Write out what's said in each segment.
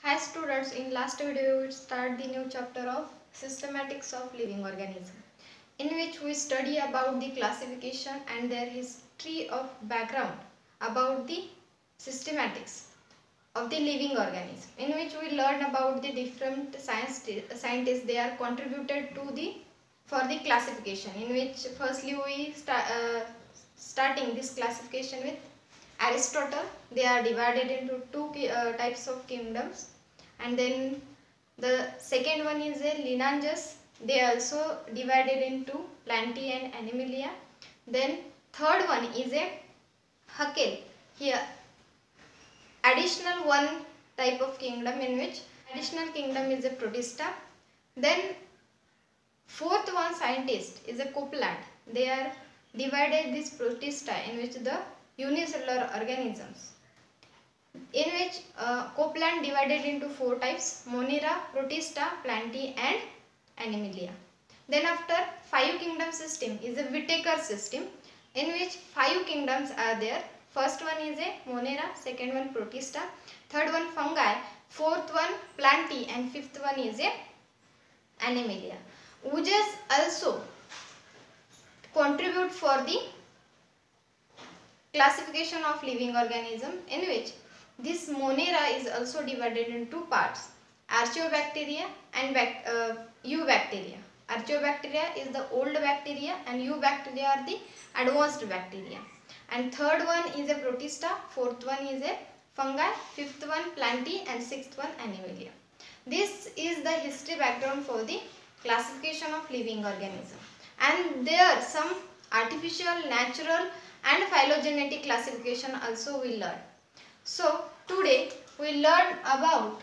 Hi students, in last video we start the new chapter of systematics of living organism, in which we study about the classification and their history of background about the systematics of the living organism, in which we learn about the different scientists they are contributed to the for the classification, in which firstly we starting this classification with Aristotle. They are divided into two types of kingdoms, and then the second one is a Linnaeus. They also divided into Plantae and Animalia. Then third one is a Haeckel. Here additional one type of kingdom, in which additional kingdom is a Protista. Then fourth one scientist is a Copeland. They are divided this Protista in which the unicellular organisms, in which Copeland divided into four types: Monera, Protista, Plantae and Animalia. Then after five kingdom system is a Whittaker system, in which five kingdoms are there. First one is a Monera, second one Protista, third one fungi, fourth one Plantae and fifth one is a Animalia. Uges also contribute for the classification of living organism, in which this Monera is also divided in two parts: Archaeobacteria and Eubacteria. Archaeobacteria is the old bacteria and Eubacteria are the advanced bacteria. And third one is a Protista, fourth one is a fungi, fifth one Plantae and sixth one Animalia. This is the history background for the classification of living organism. And there are some artificial, natural and phylogenetic classification also we learn. So today we learn about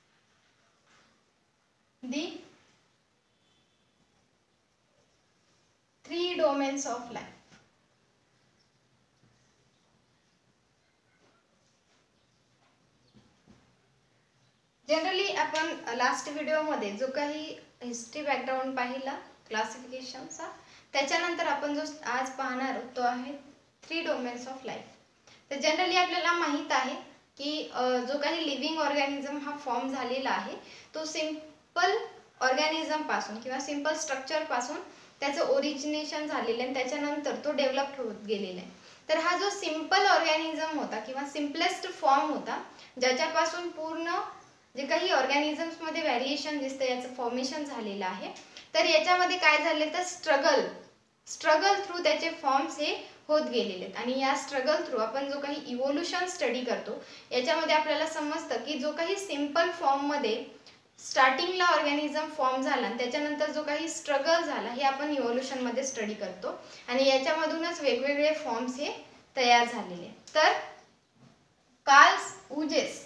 the three domains of life. Generally आपण last video मध्ये जो काही history background पाहिला क्लासिफिकेशनचा, त्याच्यानंतर आपण जो आज पाहणार आहोत तो आहे थ्री डोमेन्स ऑफ लाईफ. तर जनरली आपल्याला माहित आहे की जो काही लिव्हिंग ऑर्गॅनिझम हा फॉर्म झालेला आहे तो सिंपल ऑर्गॅनिझम पासून किंवा सिंपल स्ट्रक्चर पासून त्याचं ओरिजिनेशन झालेलं आहे, त्याच्यानंतर तो डेव्हलप होत गेलेला आहे. तर हा जो सिंपल ऑर्गॅनिझम होता किंवा सिम्पलेस्ट फॉर्म होता, ज्याच्यापासून पूर्ण जे काही ऑर्गॅनिझम्स मध्ये व्हेरिएशन दिसतं याचं फॉर्मेशन झालेलं आहे. तर याच्यामध्ये काय झाले तर स्ट्रगल थ्रू त्याचे फॉर्म्स हे होत गेलेले आहेत. आणि या स्ट्रगल थ्रू आपण जो काही इव्होल्युशन स्टडी करतो याच्यामध्ये आपल्याला समजतं की जो काही सिंपल फॉर्म मध्ये स्टार्टिंगला ऑर्गॅनिझम फॉर्म झाला आणि त्याच्यानंतर जो काही स्ट्रगल झाला हे आपण इव्होल्युशन मध्ये स्टडी करतो आणि याच्यामधूनच वेगवेगळे फॉर्म्स हे तयार झालेले. तर कार्ल उजेस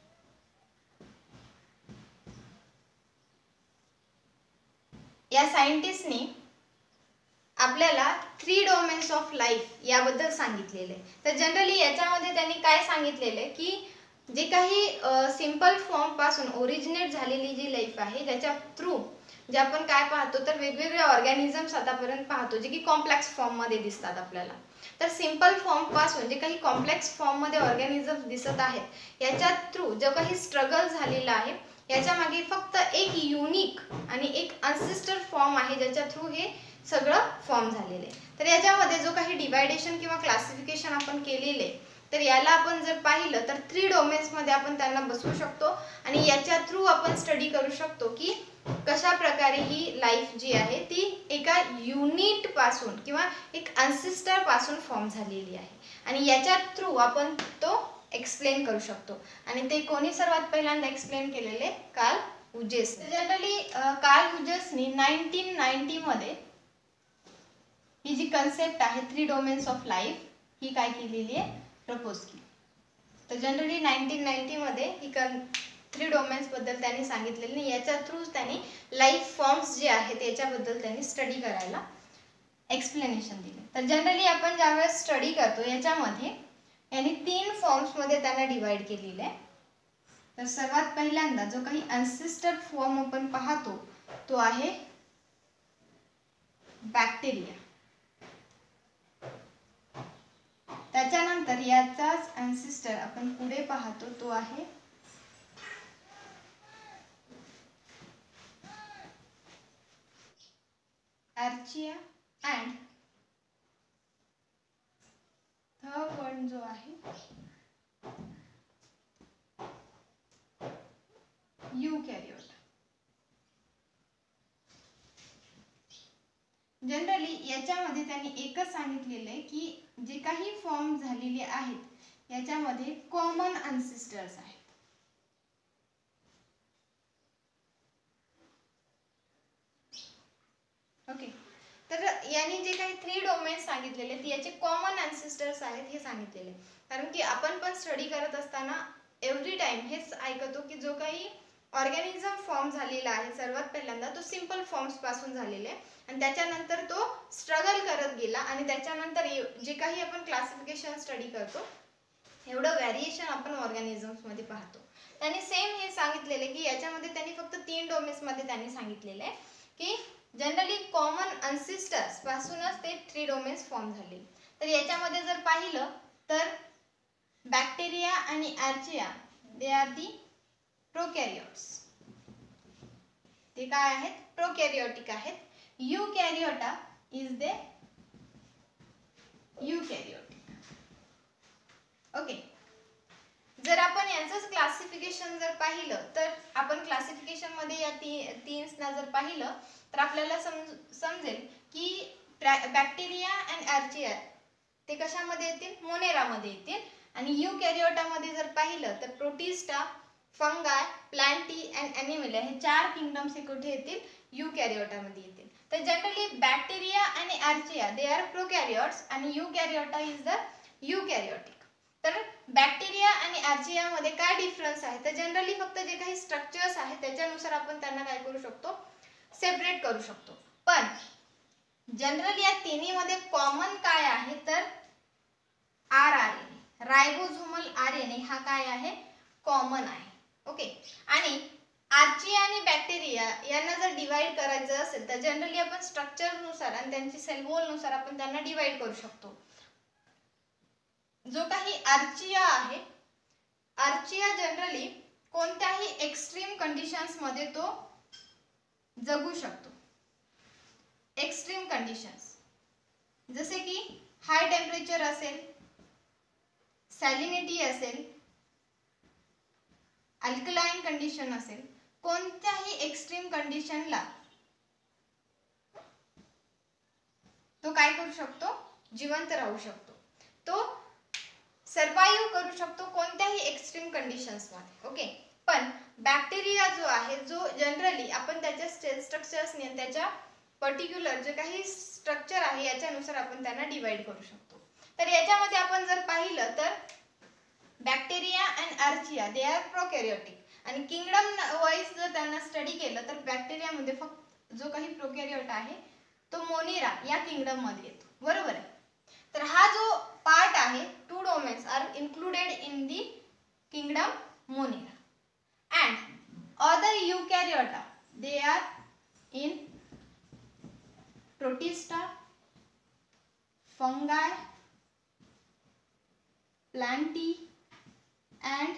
या सायंटिस्टनी आपल्याला थ्री डोमेन्स ऑफ लाईफ याबद्दल सांगितलेले. तर जनरली याच्यामध्ये त्यांनी काय सांगितलेले की जे काही सिंपल फॉर्म पासून ओरिजिनेट झालेली जी लाईफ आहे ज्याच्या थ्रू जे आपण काय पाहतो तर वेगवेगळे ऑर्गॅनिझम्स आतापर्यंत पाहतो जे की कॉम्प्लेक्स फॉर्म मध्ये दिसतात आपल्याला. तर सिंपल फॉर्म पासून जे काही कॉम्प्लेक्स फॉर्म मध्ये ऑर्गॅनिझम्स दिसत आहेत याच्या थ्रू जो काही स्ट्रगल झालेला आहे याच्या मागे फक्त एक युनिक आणि एक अनसिस्टर फॉर्म आहे ज्याच्या थ्रू हे सगळं फॉर्म झालेलं आहे. तर याच्यामध्ये जो काही डिवायडेशन किंवा क्लासिफिकेशन आपण केलेले तर याला आपण जर पाहिलं तर थ्री डोमेन्स मध्ये आपण त्यांना बसवू शकतो आणि याच्या थ्रू आपण स्टडी करू शकतो की कशा प्रकारे ही लाईफ जी आहे ती एका युनिट पासून किंवा एक अनसिस्टर पासून फॉर्म झालेली आहे आणि याच्या थ्रू आपण तो एक्सप्लेन करू शकतो. आणि ते कोणी सर्वात पहिल्यांदा एक्सप्लेन केलेले कार्ल उजेस. जनरली कार्ल उजेसनी 1990 मध्ये ही जी कन्सेप्ट आहे थ्री डोमेन्स ऑफ लाईफ ही काय केलेली आहे प्रपोज केली. तर जनरली 1990 मध्ये ही थ्री डोमेन्स बद्दल त्यांनी सांगितलेलं नाही, याच्या थ्रू त्यांनी लाईफ फॉर्म्स जे आहेत याच्याबद्दल त्यांनी स्टडी करायला एक्सप्लेनेशन दिले. तर जनरली आपण ज्यावेळेस स्टडी करतो याच्यामध्ये यांनी तीन फॉर्म्स मध्ये त्यांना डिवाइड केलेले आहे. तर सर्वात पहिल्यांदा जो काही अनसिस्टर फॉर्म आपण पाहतो तो आहे बॅक्टेरिया. त्याच्यानंतर याचाच अनसिस्टर आपण पुढे पाहतो तो आहे आर्चिया अँड थर्ड वन जो आहे यूकॅरियोटा. जनरली याच्यामध्ये त्यांनी एकच सांगितलेलं आहे की जे काही फॉर्म झालेले आहेत याच्यामध्ये कॉमन अनसिस्टर्स आहेत. ओके, तर यांनी जे काही 3 डोमेन्स सांगितलेले आहेत याचे कॉमन अनसिस्टर्स आहेत हे सांगितलेले. कारण की आपण पण स्टडी करत असताना एव्हरी टाइम हेच ऐकतो की जो काही ऑर्गॅनिझम फॉर्म झालेला आहे सर्वात पहिल्यांदा तो सिंपल फॉर्म्स पासून झालेला आहे आणि त्याच्यानंतर तो स्ट्रगल करत गेला आणि त्याच्यानंतर जे काही आपण क्लासिफिकेशन स्टडी करतो एवढं व्हॅरिएशन आपण ऑर्गॅनिझम्स मध्ये पाहतो. त्यांनी सेम हे सांगितलेले की याच्यामध्ये त्यांनी फक्त 3 डोमेन्स मध्ये त्यांनी सांगितलेले आहे की जनरली कॉमन अनसिस्टर्स पासूनच ते 3 डोमेन्स फॉर्म झाले. तर याच्यामध्ये जर पाहिलं तर बॅक्टेरिया आणि आर्चिया दे आर दी प्रोकॅरियोट्स. ते काय आहेत? प्रोकॅरियोटिक आहेत. Eukaryota is the eukaryotic. Okay, जर आपण यांचंच क्लासिफिकेशन जर पाहिलं तर आपण क्लासिफिकेशन मध्ये या तीनना जर पाहिलं तर आपल्याला समजेल की बॅक्टेरिया अँड आर्चिया ते कशामध्ये येतील? मोनेरामध्ये येतील. आणि यूकॅरियोटामध्ये जर पाहिलं तर protista, fungi, plantae and animalia हे 4 किंगडम्स हे कुठे येतील? यूकॅरियोटामध्ये येतील. तर जनरली बॅक्टेरिया आणि आर्चिया दे आर प्रोकॅरियोट्स आणि यूकॅरियोटा इज द यूकॅरियोटिक. तर बॅक्टेरिया आणि आर्चियामध्ये काय डिफरन्स आहे? तर जनरली फक्त जे काही स्ट्रक्चर्स आहेत त्याच्यानुसार आपण त्यांना काय करू शकतो? सेपरेट करू शकतो. पण जनरली या तिन्हीमध्ये कॉमन काय आहे? तर RNA, रायबोझोमल RNA हा काय आहे? कॉमन आहे. ओके, आणि आर्चिया आणि बॅक्टेरिया यांना जर डिवाइड करायचं असेल तर जनरली आपण स्ट्रक्चर नुसार आणि त्यांची सेल वॉल नुसार आपण त्यांना डिवाइड करू शकतो. जो काही आर्चिया आहे, आर्चिया जनरली कोणत्याही एक्स्ट्रीम कंडिशन्स मध्ये तो जगू शकतो. एक्स्ट्रीम कंडिशन्स जसे की हाय टेम्परेचर असेल, सॅलिनिटी असेल, अल्कलाइन कंडिशन असेल, कोणत्याही एक्स्ट्रीम कंडिशनला तो काय करू शकतो? जिवंत राहू शकतो. तो सर्वाइव्ह करू शकतो कोणत्याही एक्स्ट्रीम कंडिशन्स मध्ये. ओके, पण बॅक्टेरिया जो आहे जो जनरली आपण त्याच्या सेल स्ट्रक्चर्सने आणि त्याच्या पर्टिक्युलर जे काही स्ट्रक्चर आहे याच्यानुसार आपण त्यांना डिवाइड करू शकतो. तर याच्यामध्ये आपण जर पाहिलं तर bacteria and archaea they are prokaryotic आणि किंगडम वाईज जर त्यांना स्टडी केलं तर बॅक्टेरियामध्ये फक्त जो काही प्रोकॅरियोट आहे तो मोनेरा या किंगडम मध्ये येतो. बरोबर आहे. तर हा जो पार्ट आहे 2 domains are included in the kingdom monera and other eukaryota they are in protista, fungi, plantae and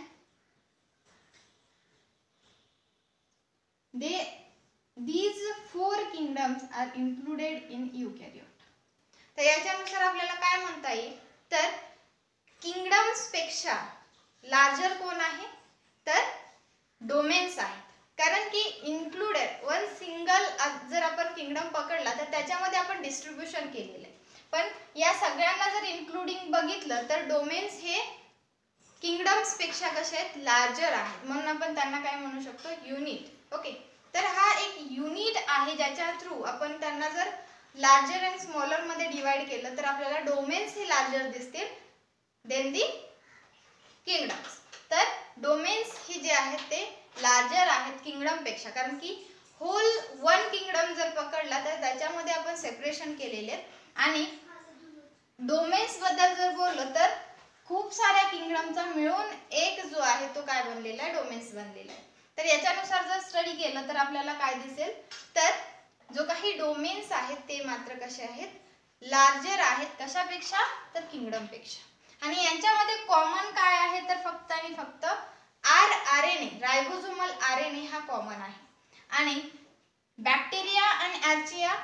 these 4 kingdoms are included in eukaryote. तर याच्यानुसार आपल्याला काय म्हणता येईल? तर किंगडम्स पेक्षा लार्जर कोण आहे? तर डोमेन्स आहेत. कारण की इन्क्लुडेड वन सिंगल जर आपण किंगडम पकडला तर त्याच्यामध्ये आपण डिस्ट्रीब्युशन केलेलं आहे. पण या सगळ्यांना जर इन्क्लुडिंग बघितलं तर डोमेन्स हे किंगडम्स पेक्षा कसे आहेत? लार्जर आहेत. म्हणून आपण त्यांना काय म्हणू शकतो? युनिट. ओके, तर हा एक युनिट आहे ज्याच्या थ्रू आपण त्यांना जर लार्जर अँड स्मॉलर मध्ये डिवाइड केलं तर आपल्याला डोमेन्स हे लार्जर दिसतील देन दी किंगडम्स. तर डोमेन्स हे जे आहेत ते लार्जर आहेत किंगडम पेक्षा. कारण की होल वन किंगडम जर पकडला तर त्याच्यामध्ये आपण सेपरेशन केलेले आहेत आणि डोमेन्स बद्दल जर बोललो तर खूप साऱ्या किंगडमचा मिळून एक जो आहे तो काय बनलेला आहे? डोमेन्स बनलेला आहे. तर याच्यानुसार जर स्टडी केलं तर आपल्याला काय दिसेल? तर जो काही डोमेन्स आहेत ते मात्र कसे आहेत? लार्जर आहेत. कशापेक्षा? तर किंगडम पेक्षा. आणि यांच्यामध्ये कॉमन काय आहे? तर फक्त आणि फक्त RNA, रायबोझोमल RNA हा कॉमन आहे. आणि बॅक्टेरिया आणि आर्चिया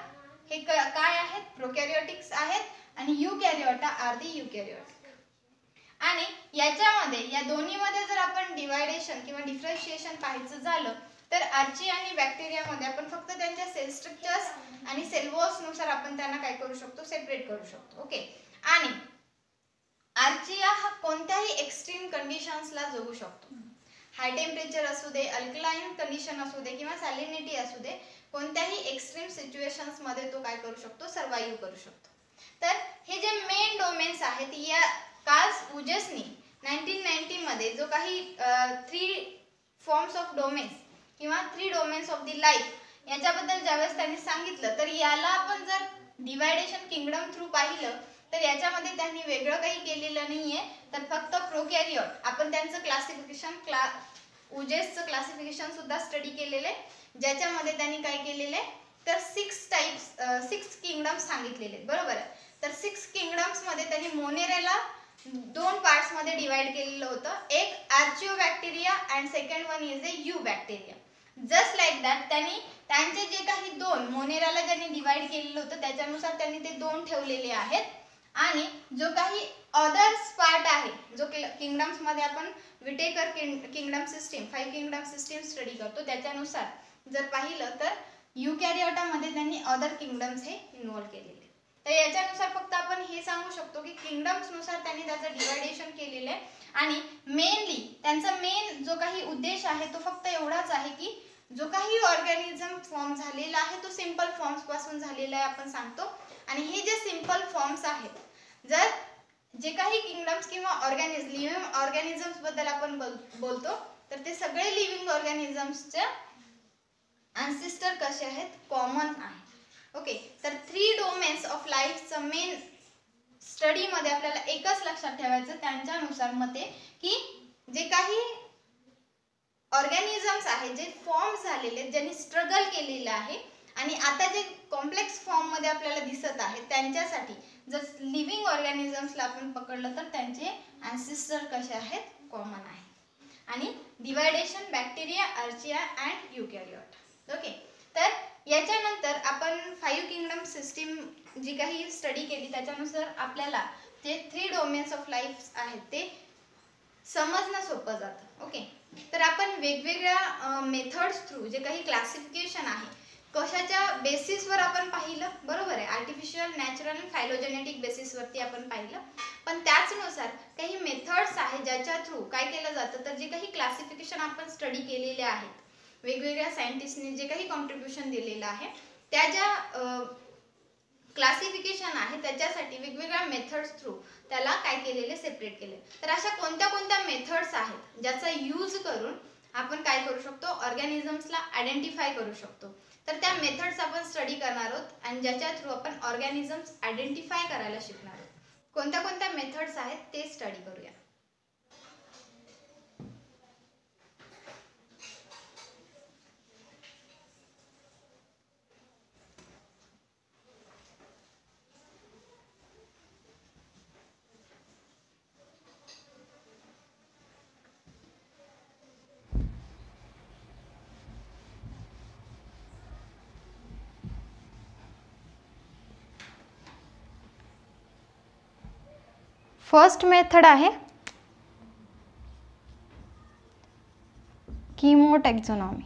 हे काय आहेत? प्रोकॅरियोटिक्स आहेत आणि युकॅरियोटा आर दी युकॅरियोटिक. आणि याच्यामध्ये या दोन्हीमध्ये जर आपण डिवायडेशन किंवा डिफरन्शिएशन पाहायचं झालं तर आर्ची आणि बॅक्टेरियामध्ये आपण फक्त त्यांच्या सेल स्ट्रक्चर्स आणि सेल वॉल्स नुसार आपण त्यांना काय करू शकतो? सेपरेट करू शकतो. ओके. आणि आर्चिया हा कोणत्याही एक्स्ट्रीम कंडिशन्सला जगू शकतो. हाय टेम्परेचर असू दे, अल्कलाइन कंडिशन असू दे किंवा सॅलिनिटी असू दे, कोणत्याही एक्स्ट्रीम सिच्युएशन्स मध्ये तो काय करू शकतो? सर्वाइव्ह करू शकतो. तर हे जे मेन डोमेन्स आहेत या कार्ल वुजेसनी 1990 मध्ये जो काही 3 फॉर्म्स ऑफ डोमेन्स किंवा 3 डोमेन्स ऑफ द लाईफ याच्याबद्दल ज्यावेळेस त्यांनी सांगितलं तर याला आपण जर डिवायडेशन किंगडम थ्रू पाहिलं तर याच्यामध्ये त्यांनी वेगळं काही केलेलं नाहीये. तर फक्त प्रोकॅरियोट आपण त्यांचं क्लासिफिकेशन वुजेसचं क्लासिफिकेशन सुद्धा स्टडी केलेले, ज्याच्यामध्ये त्यांनी काय केलेले तर 6 किंगडम्स सांगितलेले. बरोबर आहे. तर 6 किंगडम्स मध्ये त्यांनी मोनेरेला 2 पार्ट्स मध्ये डिवाइड केलेलं होतं. एक archaeobacteria and second one is a eubacteria. Just like that त्यांनी त्यांचे जे काही 2 मोनेराला ज्यांनी डिवाइड केलेलं होतं त्याच्यानुसार त्यांनी ते 2 ठेवलेले आहेत. आणि जो काही अदर्स पार्ट आहे जो किंगडम्स मध्ये आपण Whittaker kingdom system 5 kingdom system study करतो त्याच्यानुसार जर पाहिलं तर युकॅरियोटा मध्ये त्यांनी अदर किंगडम्स हे इन्व्हॉल्व केलेले. तर याच्यानुसार फक्त आपण हे सांगू शकतो की किंगडम्स नुसार त्यांनी त्याचं डिवायडेशन केलेलं आहे. आणि मेनली त्यांचा मेन जो काही उद्देश आहे तो फक्त एवढाच आहे की जो काही ऑर्गॅनिझम फॉर्म झालेला आहे तो सिंपल फॉर्म्स पासून झालेला आहे आपण सांगतो. आणि हे जे सिंपल फॉर्म्स आहेत जर जे काही किंगडम्स किंवा लिव्हिंग ऑर्गॅनिझम्स बद्दल आपण बोलतो तर ते सगळे लिव्हिंग ऑर्गॅनिझम्सचे अनसिस्टर कसे आहेत? कॉमन आहे. ओके. तर 3 डोमेन्स ऑफ लाईफचं मेन स्टडी मध्ये आपल्याला एकच लक्षात ठेवायचं त्यांच्यानुसार मते की जे काही ऑर्गॅनिझम्स आहेत जे फॉर्म झालेले ज्यांनी स्ट्रगल केलेलं आहे आणि आता जे कॉम्प्लेक्स फॉर्म मध्ये आपल्याला दिसत आहे त्यांच्यासाठी जर लिव्हिंग ऑर्गॅनिझम्सला आपण पकडलं तर त्यांचे अँसेस्टर कसे आहेत? कॉमन आहे. आणि division bacteria, archaea and eukaryote. Okay. तर याच्यानंतर आपण 5 किंगडम सिस्टीम जी काही स्टडी केली त्याच्यानुसार आपल्याला जे 3 डोमेन्स ऑफ लाईफ आहेत ते समजणं सोपं जातं. ओके. तर आपण वेगवेगळ्या मेथड्स थ्रू जे काही क्लासिफिकेशन आहे कशाच्या बेसिसवर आपण पाहिलं. बरोबर आहे. आर्टिफिशियल, नॅचरल, फायलोजेनेटिक बेसिसवरती आपण पाहिलं. पण त्याचनुसार काही मेथड्स आहेत ज्याच्या थ्रू काय केलं जातं तर जे काही क्लासिफिकेशन आपण स्टडी केलेले आहेत वेगवेगळ्या सायंटिस्टने जे काही कॉन्ट्रीब्युशन दिलेलं आहे त्या ज्या क्लासिफिकेशन आहे त्याच्यासाठी वेगवेगळ्या मेथड्स थ्रू त्याला काय केलेले सेपरेट केले. तर अशा कोणत्या कोणत्या मेथड्स आहेत ज्याचा यूज करून आपण काय करू शकतो? ऑर्गॅनिझम्सला आयडेंटिफाय करू शकतो. तर त्या मेथड्स आपण स्टडी करणार आहोत आणि ज्याच्या थ्रू आपण ऑर्गॅनिझम्स आयडेंटिफाय करायला शिकणार आहोत. कोणत्या कोणत्या मेथड्स आहेत ते स्टडी करूया. फर्स्ट मेथड आहे chemotaxonomy.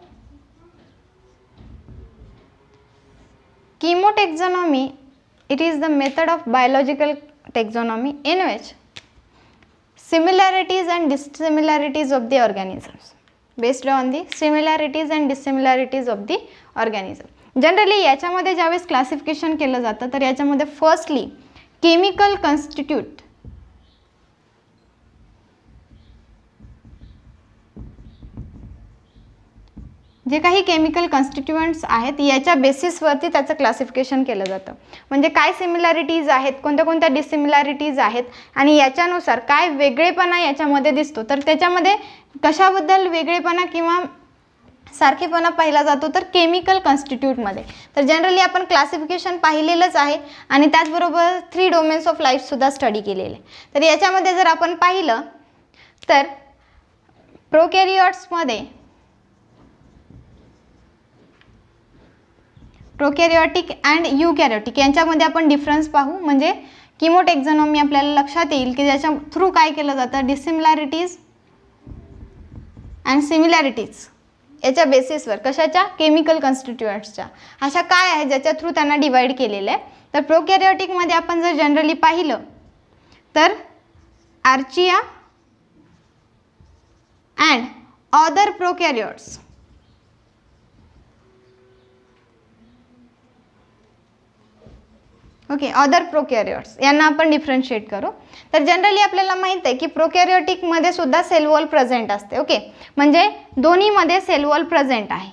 Chemotaxonomy, it is the method of biological taxonomy in which similarities and dissimilarities of the organisms based on the similarities and dissimilarities of the organism. Generally याच्यामध्ये ज्यावेळेस classification केलं जातं तर याच्यामध्ये firstly chemical constitute जे काही chemical constituents आहेत याच्या बेसिसवरती त्याचं क्लासिफिकेशन केलं जातं. म्हणजे काय सिमिलॅरिटीज आहेत, कोणत्या कोणत्या डिसिमिलॅरिटीज आहेत आणि याच्यानुसार काय वेगळेपणा याच्यामध्ये दिसतो. तर त्याच्यामध्ये कशाबद्दल वेगळेपणा किंवा सारखेपणा पाहिला जातो तर केमिकल कॉन्स्टिट्यूटमध्ये. तर जनरली आपण क्लासिफिकेशन पाहिलेलंच आहे आणि त्याचबरोबर 3 डोमेन्स ऑफ लाईफसुद्धा स्टडी केलेले. तर याच्यामध्ये जर आपण पाहिलं तर प्रोकॅरियोट्समध्ये प्रोकॅरियोटिक अँड युकॅरियोटिक यांच्यामध्ये आपण डिफरन्स पाहू, म्हणजे किमोटॅक्झॉनॉमी आपल्याला लक्षात येईल की ज्याच्या थ्रू काय केलं जातं, डिसिमिलॅरिटीज अँड सिमिलॅरिटीज याच्या बेसिसवर, कशाच्या, केमिकल कॉन्स्टिट्युएंट्सच्या, अशा काय आहे ज्याच्या थ्रू त्यांना डिवाइड केलेलं आहे. तर प्रोकॅरियोटिकमध्ये आपण जर जनरली पाहिलं तर archaea and other prokaryotes, okay, other prokaryotes यांना आपण डिफरन्शिएट करू. तर जनरली आपल्याला माहित आहे की प्रोकॅरियोटिकमध्ये सुद्धा सेल वॉल प्रेझेंट असते. ओके, म्हणजे दोन्हीमध्ये सेल वॉल प्रेझेंट आहे.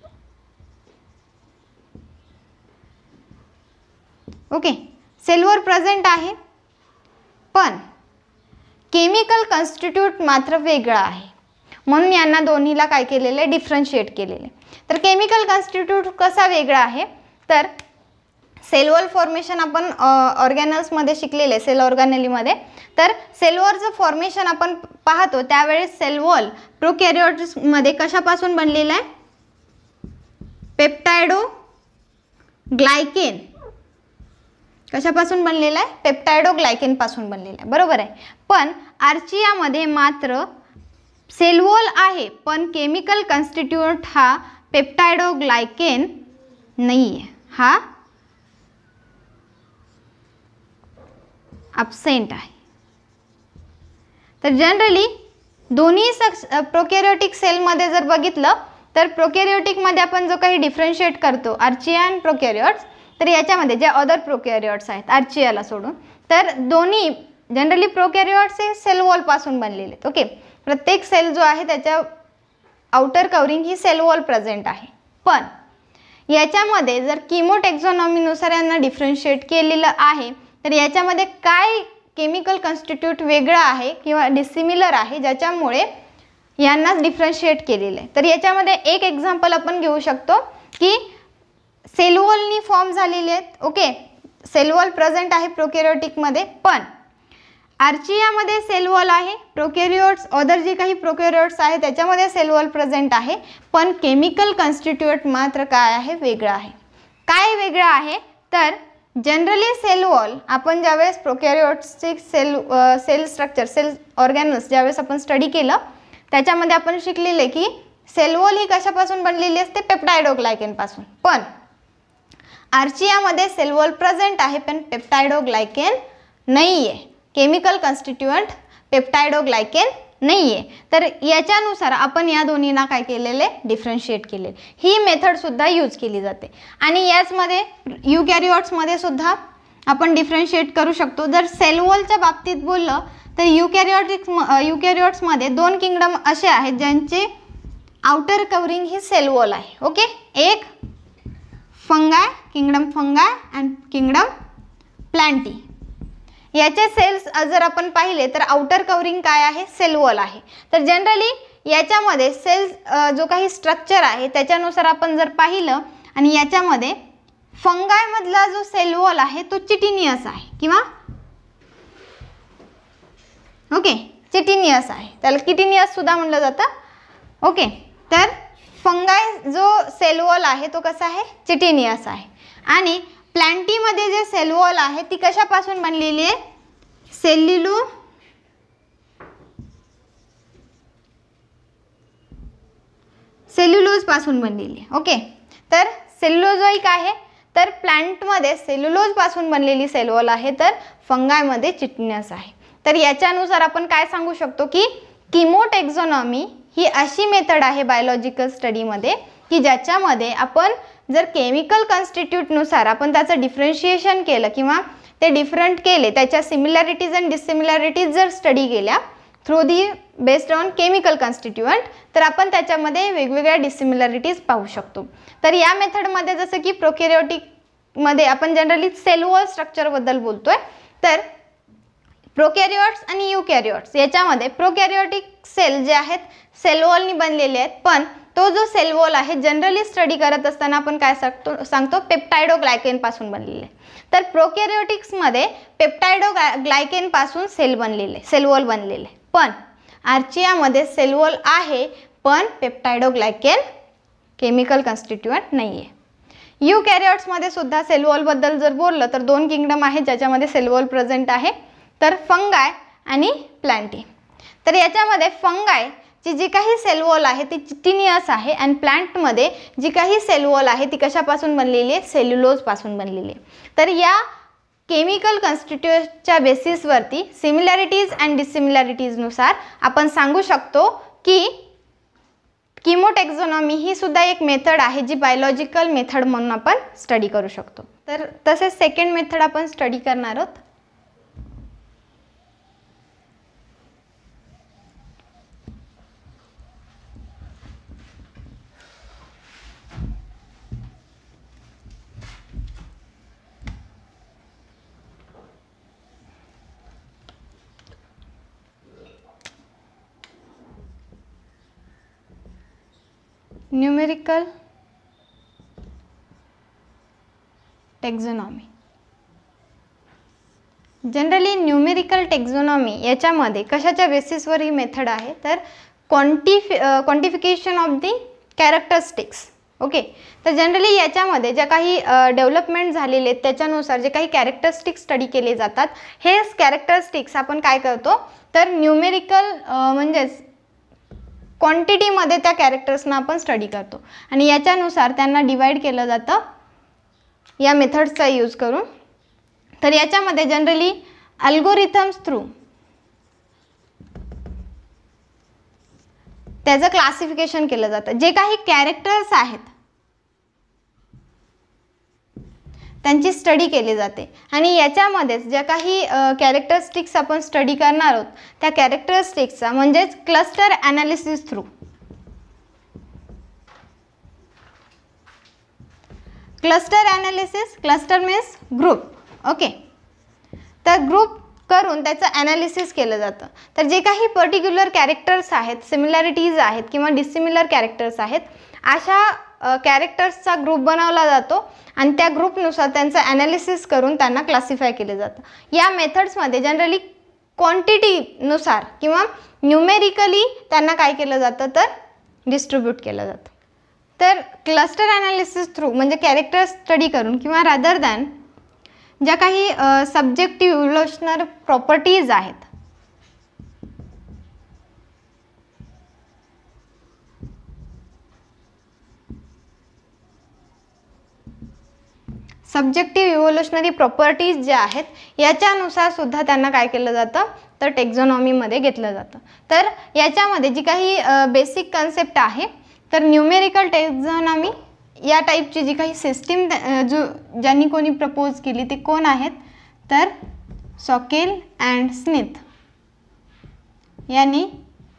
ओके, सेल वॉल प्रेझेंट आहे, पण केमिकल कॉन्स्टिट्यूट मात्र वेगळा आहे, म्हणून यांना दोन्हीला काय केलेलं आहे, डिफरन्शिएट केलेले. तर केमिकल कॉन्स्टिट्यूट कसा वेगळा आहे, तर सेल वॉल फॉर्मेशन आपण ऑर्गॅनल्समध्ये शिकलेले, सेल ऑर्गॅनेलीमध्ये. तर सेल वॉलचं फॉर्मेशन आपण पाहतो त्यावेळेस सेल वॉल प्रोकॅरियोट्समध्ये कशापासून बनलेलं आहे, पेप्टायडो ग्लायकेन, कशापासून बनलेला आहे, पेप्टायडो ग्लायकेन पासून बनलेला आहे, बरोबर आहे. पण आर्चियामध्ये मात्र सेल वॉल आहे, पण केमिकल कॉन्स्टिट्यूएंट हा पेप्टायडो ग्लायकेन नाही आहे, हा ॲब्सेंट आहे. तर जनरली दोन्ही प्रोकॅरियोटिक सेलमध्ये जर बघितलं तर प्रोकॅरियोटिकमध्ये आपण जो काही डिफरन्शिएट करतो आर्चिया अँड प्रोकॅरियोट्स, तर याच्यामध्ये जे अदर प्रोकॅरियोट्स आहेत आर्चियाला सोडून, तर दोन्ही जनरली प्रोकॅरियोट्स हे सेल वॉलपासून बनलेले आहेत. ओके, प्रत्येक सेल जो आहे त्याच्या आउटर कवरिंग ही सेल वॉल प्रेझेंट आहे. पण याच्यामध्ये जर किमोटॅक्झॉनॉमीनुसार यांना डिफरन्शिएट केलेलं आहे, तर याच्यामध्ये काय केमिकल कॉन्स्टिट्यूट वेगळं आहे किंवा डिसिमिलर आहे ज्याच्यामुळे यांनाच डिफरन्शिएट केलेलं आहे. तर याच्यामध्ये एक एक्झाम्पल आपण घेऊ शकतो की सेल वॉलनी फॉर्म झालेले आहेत. ओके, सेल वॉल प्रेझेंट आहे प्रोकॅरियोटिकमध्ये, पण आर्चियामध्ये सेल वॉल आहे, प्रोकॅरियोट्स अदर जे काही प्रोकॅरियोट्स आहे त्याच्यामध्ये सेल वॉल प्रेझेंट आहे, पण केमिकल कॉन्स्टिट्यूएंट मात्र काय आहे, वेगळं आहे. काय वेगळं आहे, तर जनरली सेल वॉल आपण ज्यावेळेस प्रोकॅरियोट्सचे सेल स्ट्रक्चर, सेल ऑर्गॅनल्स ज्यावेळेस आपण स्टडी केलं त्याच्यामध्ये आपण शिकलेले की सेल वॉल ही कशापासून बनलेली असते, पेप्टायडोग्लायकेनपासून. पण आर्चियामध्ये सेल वॉल प्रेझेंट आहे पण पेप्टायडोग्लायकेन नाही आहे, केमिकल कॉन्स्टिट्यूएंट पेप्टायडोग्लायकेन नाही आहे. तर याच्यानुसार आपण या दोन्हींना काय केलेले, डिफरन्शिएट केले. ही मेथडसुद्धा यूज केली जाते. आणि याचमध्ये युकॅरियोट्समध्ये सुद्धा आपण डिफरन्शिएट करू शकतो. जर सेल वॉलच्या बाबतीत बोललं तर युकॅरियोट्समध्ये दोन किंगडम असे आहेत ज्यांचे आउटर कवरिंग ही सेल वॉल आहे. ओके, एक fungi, kingdom fungi and kingdom plantae. याचे सेल्स जर आपण पाहिले तर आउटर कवरिंग काय आहे, सेल वॉल आहे. तर जनरली याच्यामध्ये सेल्स जो काही स्ट्रक्चर आहे त्याच्यानुसार आपण जर पाहिलं आणि याच्यामध्ये फंगायमधला जो सेल वॉल आहे तो चिटिनियस आहे किंवा ओके चिटिनियस आहे, त्याला किटिनियस सुद्धा म्हणलं जातं. ओके, तर फंगाय जो सेल वॉल आहे तो कसा आहे, चिटिनियस आहे. आणि प्लांटीमध्ये जे सेल वॉल आहे ती कशापासून बनलेली आहे, सेल्युलोज पासून बनलेली आहे. ओके, तर सेल्युलोजोइक आहे, तर प्लांटमध्ये सेल्युलोज पासून बनलेली सेल वॉल आहे, तर फंगायमध्ये चिटिनियस आहे. तर याच्यानुसार आपण काय सांगू शकतो की किमोटॅक्झॉनॉमी ही अशी मेथड आहे बायोलॉजिकल स्टडीमध्ये की ज्याच्यामध्ये आपण जर केमिकल कॉन्स्टिट्यूटनुसार आपण त्याचं डिफरन्शिएशन केलं किंवा ते डिफरंट केले, त्याच्या सिमिलॅरिटीज अँड डिसिमिलॅरिटीज जर स्टडी केल्या through the based on chemical constituent, तर आपण त्याच्यामध्ये वेगवेगळ्या डिसिमिलॅरिटीज पाहू शकतो. तर या मेथडमध्ये जसं की प्रोकॅरियोटिकमध्ये आपण जनरली सेल वॉल स्ट्रक्चरबद्दल बोलतोय, तर प्रोकॅरियोट्स आणि युकॅरियोट्स याच्यामध्ये प्रोकॅरियोटिक सेल जे आहेत सेल वॉलनी बनलेले आहेत, पण तो जो सेल वॉल आहे जनरली स्टडी करत असताना आपण काय सांगतो पेप्टायडोग्लायकेन पासून बनलेले. तर प्रोकॅरियोटिक्समध्ये पेप्टायडोग्लायकेन पासून सेल वॉल बनलेले, पण आर्चियामध्ये सेल वॉल आहे पण पेप्टायडोग्लायकेन केमिकल कॉन्स्टिट्यूएंट नाही आहे. युकॅरियोट्समध्ये सुद्धा सेल वॉलबद्दल जर बोललं तर 2 किंगडम आहेत ज्याच्यामध्ये सेल वॉल प्रेझेंट आहे, तर फंगाय आणि प्लांटी. तर याच्यामध्ये फंगायची जी काही सेल वॉल आहे ती चिटिनियस आहे आणि प्लांटमध्ये जी काही सेल वॉल आहे ती कशापासून बनलेली आहे, सेल्युलोजपासून बनलेली आहे. तर या केमिकल कॉन्स्टिट्यूएंट्सच्या बेसिसवरती सिमिलॅरिटीज अँड डिसिमिलॅरिटीजनुसार आपण सांगू शकतो की किमोटॅक्झॉनॉमी ही सुद्धा एक मेथड आहे जी बायोलॉजिकल मेथड म्हणून आपण स्टडी करू शकतो. तर तसेच सेकंड मेथड आपण स्टडी करणार आहोत. Numerical taxonomy. Generally numerical taxonomy याच्यामध्ये कशाच्या बेसिसवर ही मेथड आहे, तर quantification of the characteristics. Okay, तर जनरली याच्यामध्ये ज्या काही डेव्हलपमेंट झालेले आहेत त्याच्यानुसार जे काही कॅरेक्टरिस्टिक्स स्टडी केले जातात, हेच कॅरेक्टरिस्टिक्स आपण काय करतो तर न्यूमेरिकल म्हणजेच क्वांटिटीमध्ये त्या कॅरेक्टर्सना आपण स्टडी करतो आणि याच्यानुसार त्यांना डिवाइड केलं जातं या मेथड्सचा यूज करून. तर याच्यामध्ये जनरली अल्गोरिथम्स थ्रू त्याचं क्लासिफिकेशन केलं जातं. जे काही कॅरेक्टर्स आहेत त्यांची स्टडी केली जाते आणि याच्यामध्येच ज्या काही कॅरेक्टरिस्टिक्स आपण स्टडी करणार आहोत त्या कॅरेक्टरिस्टिक्सचा म्हणजेच cluster analysis through. Cluster analysis, cluster means group. Okay, तर ग्रुप करून त्याचं ॲनालिसिस केलं जातं. तर जे काही पर्टिक्युलर कॅरेक्टर्स आहेत, सिमिलॅरिटीज आहेत किंवा डिसिमिलर कॅरेक्टर्स आहेत, अशा कॅरेक्टर्सचा ग्रुप बनवला जातो आणि त्या ग्रुपनुसार त्यांचं ॲनालिसिस करून त्यांना क्लासिफाय केलं जातं. या मेथड्समध्ये जनरली क्वांटिटीनुसार किंवा न्यूमेरिकली त्यांना काय केलं जातं तर डिस्ट्रीब्यूट केलं जातं. तर क्लस्टर ॲनालिसिस थ्रू म्हणजे कॅरेक्टर स्टडी करून किंवा रादर दॅन ज्या काही सब्जेक्टिव्ह इव्होल्युशनरी प्रॉपर्टीज आहेत ज्या आहेत याच्यानुसार सुद्धा त्यांना काय केलं जातं तर टॅक्झॉनॉमीमध्ये घेतलं जातं. तर याच्यामध्ये जी काही बेसिक कन्सेप्ट आहे तर न्यूमेरिकल टॅक्झॉनॉमी या टाईपची जी काही सिस्टीम ज्यांनी कोणी प्रपोज केली ते कोण आहेत तर सॉकेल अँड स्मिथ यांनी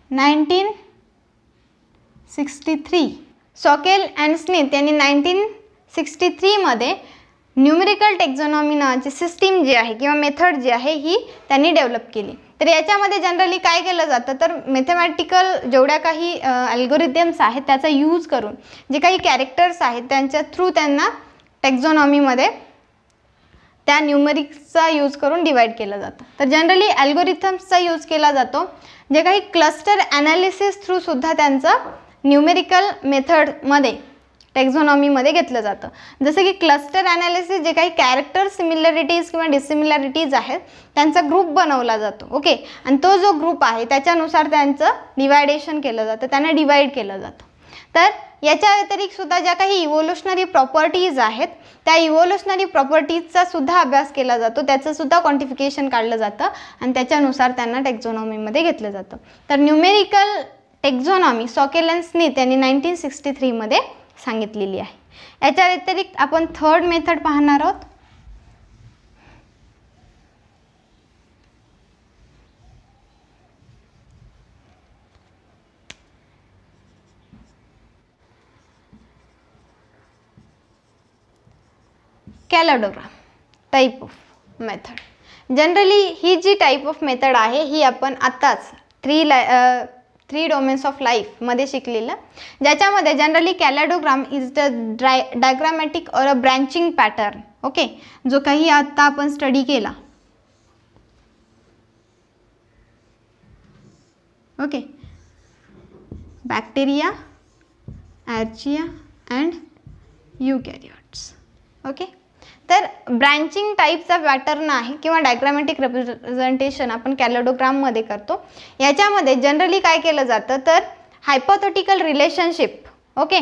1963 सॉकेल अँड स्मिथ यांनी 1963 मध्ये न्यूमेरिकल टॅक्झॉनॉमी नावाची सिस्टीम जी आहे किंवा मेथड जी आहे ही त्यांनी डेव्हलप केली. तर याच्यामध्ये जनरली काय केलं जातं तर मॅथमॅटिकल जेवढ्या काही अल्गोरिथम्स आहेत त्याचा यूज करून जे काही कॅरेक्टर्स आहेत त्यांच्या थ्रू त्यांना टॅक्झॉनॉमीमध्ये त्या न्यूमेरिक्सचा यूज करून डिवाइड केलं जातं. तर जनरली अल्गोरिथम्सचा यूज केला जातो. जे काही क्लस्टर ॲनालिसिस थ्रू सुद्धा त्यांचं न्यूमेरिकल मेथडमध्ये टॅक्झॉनॉमीमध्ये घेतलं जातं. जसं की क्लस्टर ॲनालिसिस जे काही कॅरेक्टर सिमिलॅरिटीज किंवा डिसिमिलॅरिटीज आहेत त्यांचा ग्रुप बनवला जातो. ओके, आणि तो जो ग्रुप आहे त्याच्यानुसार त्यांचं डिवायडेशन केलं जातं, त्यांना डिवाइड केलं जातं. तर याच्या व्यतिरिक्त सुद्धा ज्या काही इव्होल्युशनरी प्रॉपर्टीज आहेत त्या इव्होल्युशनरी प्रॉपर्टीजचा सुद्धा अभ्यास केला जातो, त्याचं सुद्धा क्वांटिफिकेशन काढलं जातं आणि त्याच्यानुसार त्यांना टॅक्झॉनॉमीमध्ये घेतलं जातं. तर numerical taxonomy Sokal and Smith यांनी 1963 मध्ये सांगितलेली आहे. याच्या व्यतिरिक्त आपण थर्ड मेथड पाहणार आहोत. Cladogram type of method. Generally ही जी टाईप ऑफ मेथड आहे ही आपण आत्ताच थ्री डोमेन्स ऑफ लाईफ मध्ये शिकलेलं, ज्याच्यामध्ये generally cladogram is the diagrammatic or a branching pattern. Okay, जो काही आता आपण स्टडी केला. Okay, bacteria, archaea and eukaryotes. Okay, तर ब्रँचिंग टाईपचा पॅटर्न आहे किंवा डायग्रामॅटिक रिप्रेझेंटेशन आपण कॅलेडोग्राममध्ये करतो. याच्यामध्ये जनरली काय केलं जातं तर hypothetical relationship, okay,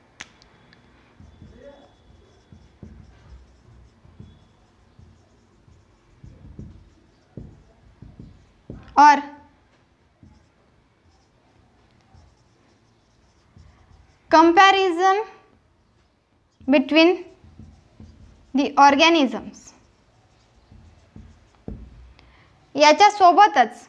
or comparison between the organisms याच्या सोबतच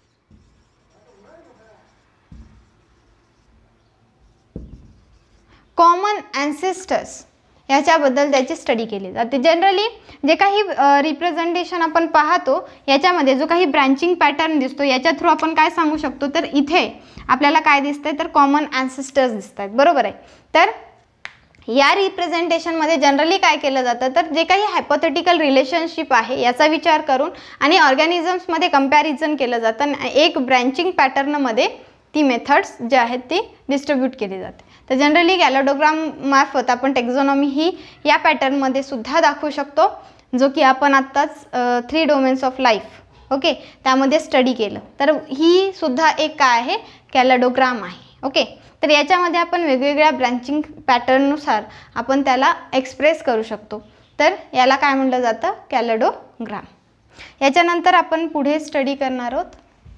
कॉमन ॲन्सेस्टर्स याच्याबद्दल त्याची स्टडी केली जाते. जनरली जे काही रिप्रेझेंटेशन आपण पाहतो याच्यामध्ये जो काही ब्रँचिंग पॅटर्न दिसतो याच्या थ्रू आपण काय सांगू शकतो तर इथे आपल्याला काय दिसतंय तर कॉमन ॲन्सेस्टर्स दिसत आहेत, बरोबर आहे. तर या रिप्रेझेंटेशनमध्ये जनरली काय केलं जातं तर जे काही हायपोथेटिकल रिलेशनशिप आहे याचा विचार करून आणि ऑर्गॅनिझम्समध्ये कंपॅरिझन केलं जातं आणि एक ब्रँचिंग पॅटर्नमध्ये ती मेथड्स जे आहेत ती डिस्ट्रीब्यूट केली जाते. तर जनरली कॅलेडोग्राम मार्फत आपण टेक्झॉनॉमी ही या पॅटर्नमध्ये सुद्धा दाखवू शकतो, जो की आपण आत्ताच 3 डोमेन्स ऑफ लाईफ, ओके, त्यामध्ये स्टडी केलं. तर ही सुद्धा एक काय आहे कॅलेडोग्राम आहे. ओके, तर याच्यामध्ये आपण वेगवेगळ्या ब्रँचिंग पॅटर्ननुसार आपण त्याला एक्सप्रेस करू शकतो. तर याला काय म्हटलं जातं कॅलेडोग्राम. याच्यानंतर आपण पुढे स्टडी करणार आहोत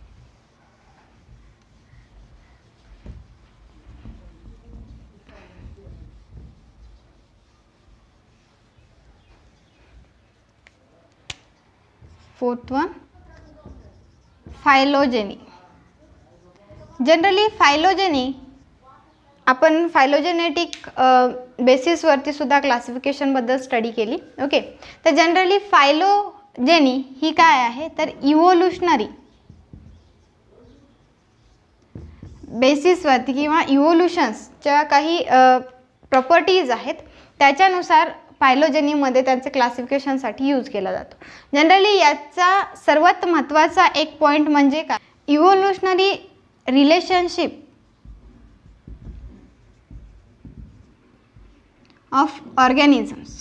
fourth one phylogeny. Generally phylogeny आपण फायलोजेनेटिक बेसिसवरती सुद्धा क्लासिफिकेशनबद्दल स्टडी केली. ओके, तर जनरली फायलोजेनी ही काय आहे तर इव्होल्युशनरी बेसिसवरती किंवा इव्होल्युशन्सच्या काही प्रॉपर्टीज आहेत त्याच्यानुसार फायलोजेनीमध्ये त्यांचे क्लासिफिकेशनसाठी यूज केला जातो. जनरली याचा सर्वात महत्त्वाचा एक पॉईंट म्हणजे काय evolutionary relationship of organisms.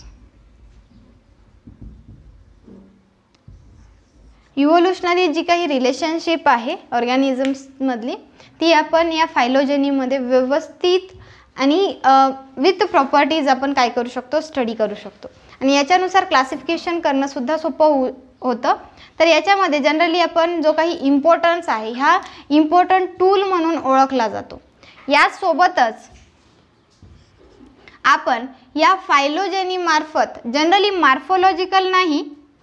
Evolutionary जी काही रिलेशनशिप आहे ऑर्गॅनिझम्समधली ती आपण या फायलोजेनीमध्ये व्यवस्थित आणि विथ प्रॉपर्टीज आपण काय करू शकतो स्टडी करू शकतो आणि याच्यानुसार क्लासिफिकेशन करणं सुद्धा सोपं होतं. तर याच्यामध्ये जनरली आपण जो काही इम्पॉर्टन्स आहे ह्या इम्पॉर्टंट टूल म्हणून ओळखला जातो. यासोबतच आपण या फायलोजेनी मार्फत जनरली मॉर्फोलॉजिकल नाही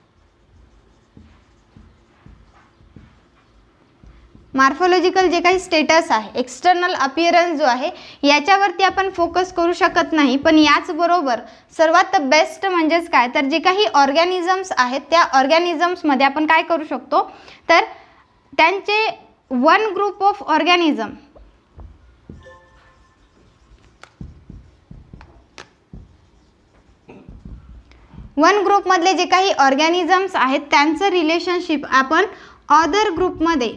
मॉर्फोलॉजिकल जे काही स्टेटस आहे एक्सटर्नल अपीअरन्स जो आहे याच्यावरती आपण फोकस करू शकत नाही, पण याचबरोबर सर्वात बेस्ट म्हणजेच काय तर जे काही ऑर्गॅनिझम्स आहेत त्या ऑर्गॅनिझम्समध्ये आपण काय करू शकतो तर त्यांचे one group of organism one ग्रुपमधले जे काही ऑर्गॅनिझम्स आहेत त्यांचं रिलेशनशिप आपण अदर ग्रुपमध्ये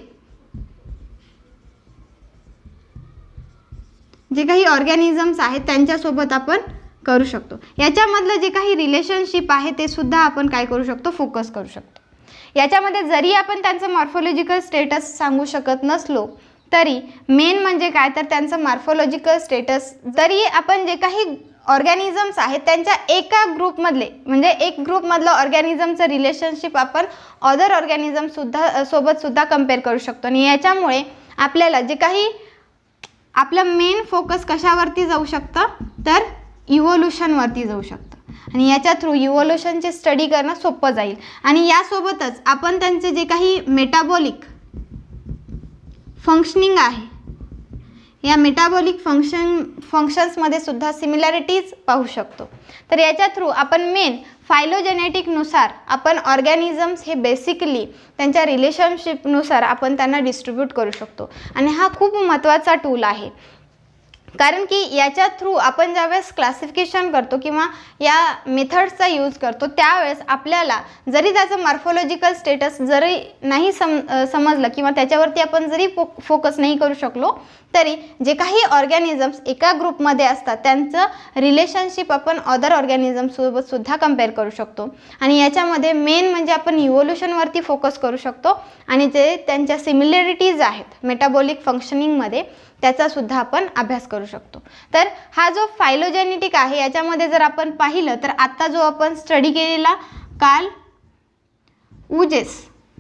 जे काही ऑर्गॅनिझम्स आहेत त्यांच्यासोबत आपण करू शकतो. याच्यामधलं जे काही रिलेशनशिप आहे ते सुद्धा आपण काय करू शकतो फोकस करू शकतो. याच्यामध्ये जरी आपण त्यांचं मॉर्फोलॉजिकल स्टेटस सांगू शकत नसलो तरी मेन म्हणजे काय तर त्यांचं मॉर्फोलॉजिकल स्टेटस जरी आपण जे काही ऑर्गॅनिझम्स आहेत त्यांच्या एका ग्रुपमधले म्हणजे एक ग्रुपमधलं ऑर्गॅनिझमचं रिलेशनशिप आपण अदर ऑर्गॅनिझम सोबत सुद्धा कम्पेअर करू शकतो आणि याच्यामुळे आपल्याला जे काही आपलं मेन फोकस कशावरती जाऊ शकतं तर इव्होल्युशनवरती जाऊ शकतं आणि याच्या थ्रू इव्होल्युशनची स्टडी करणं सोपं जाईल. आणि यासोबतच आपण त्यांचे जे काही मेटाबॉलिक फंक्शनिंग आहे या मेटाबॉलिक फंक्शन्समध्ये सुद्धा सिमिलॅरिटीज पाहू शकतो. तर याच्या थ्रू आपण मेन फायलोजेनेटिकनुसार आपण ऑर्गॅनिझम्स हे बेसिकली त्यांच्या रिलेशनशिपनुसार आपण त्यांना डिस्ट्रीब्यूट करू शकतो आणि हा खूप महत्त्वाचा टूल आहे. कारण की याच्या थ्रू आपण ज्यावेळेस क्लासिफिकेशन करतो किंवा या मेथड्सचा यूज करतो त्यावेळेस आपल्याला जरी त्याचं मॉर्फोलॉजिकल स्टेटस जरी नाही समजलं किंवा त्याच्यावरती आपण जरी फोकस नाही करू शकलो तरी जे काही ऑर्गॅनिझम्स एका ग्रुपमध्ये असतात त्यांचं रिलेशनशिप आपण अदर ऑर्गॅनिझमसोबत सुद्धा कम्पेअर करू शकतो. आणि याच्यामध्ये मेन म्हणजे आपण इव्होल्युशनवरती फोकस करू शकतो आणि जे त्यांच्या सिमिलॅरिटीज आहेत मेटाबॉलिक फंक्शनिंगमध्ये त्याचा सुद्धा आपण अभ्यास करू शकतो. तर हा जो फायलोजेनेटिक आहे याच्यामध्ये जर आपण पाहिलं तर आता जो आपण स्टडी केलेला कार्ल उजेस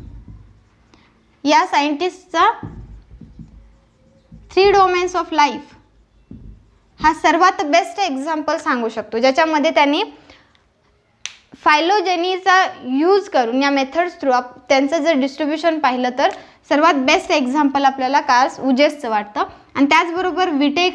या सायंटिस्टचा 3 डोमेन्स ऑफ लाईफ हा सर्वात बेस्ट एक्झाम्पल सांगू शकतो, ज्याच्यामध्ये त्यांनी फायलोजेनीचा यूज करून या मेथड्स थ्रू त्यांचं जर डिस्ट्रीब्युशन पाहिलं तर सर्वात बेस्ट एक्झाम्पल आपल्याला कार्ल उजेसचं वाटतं. आणि त्याचबरोबर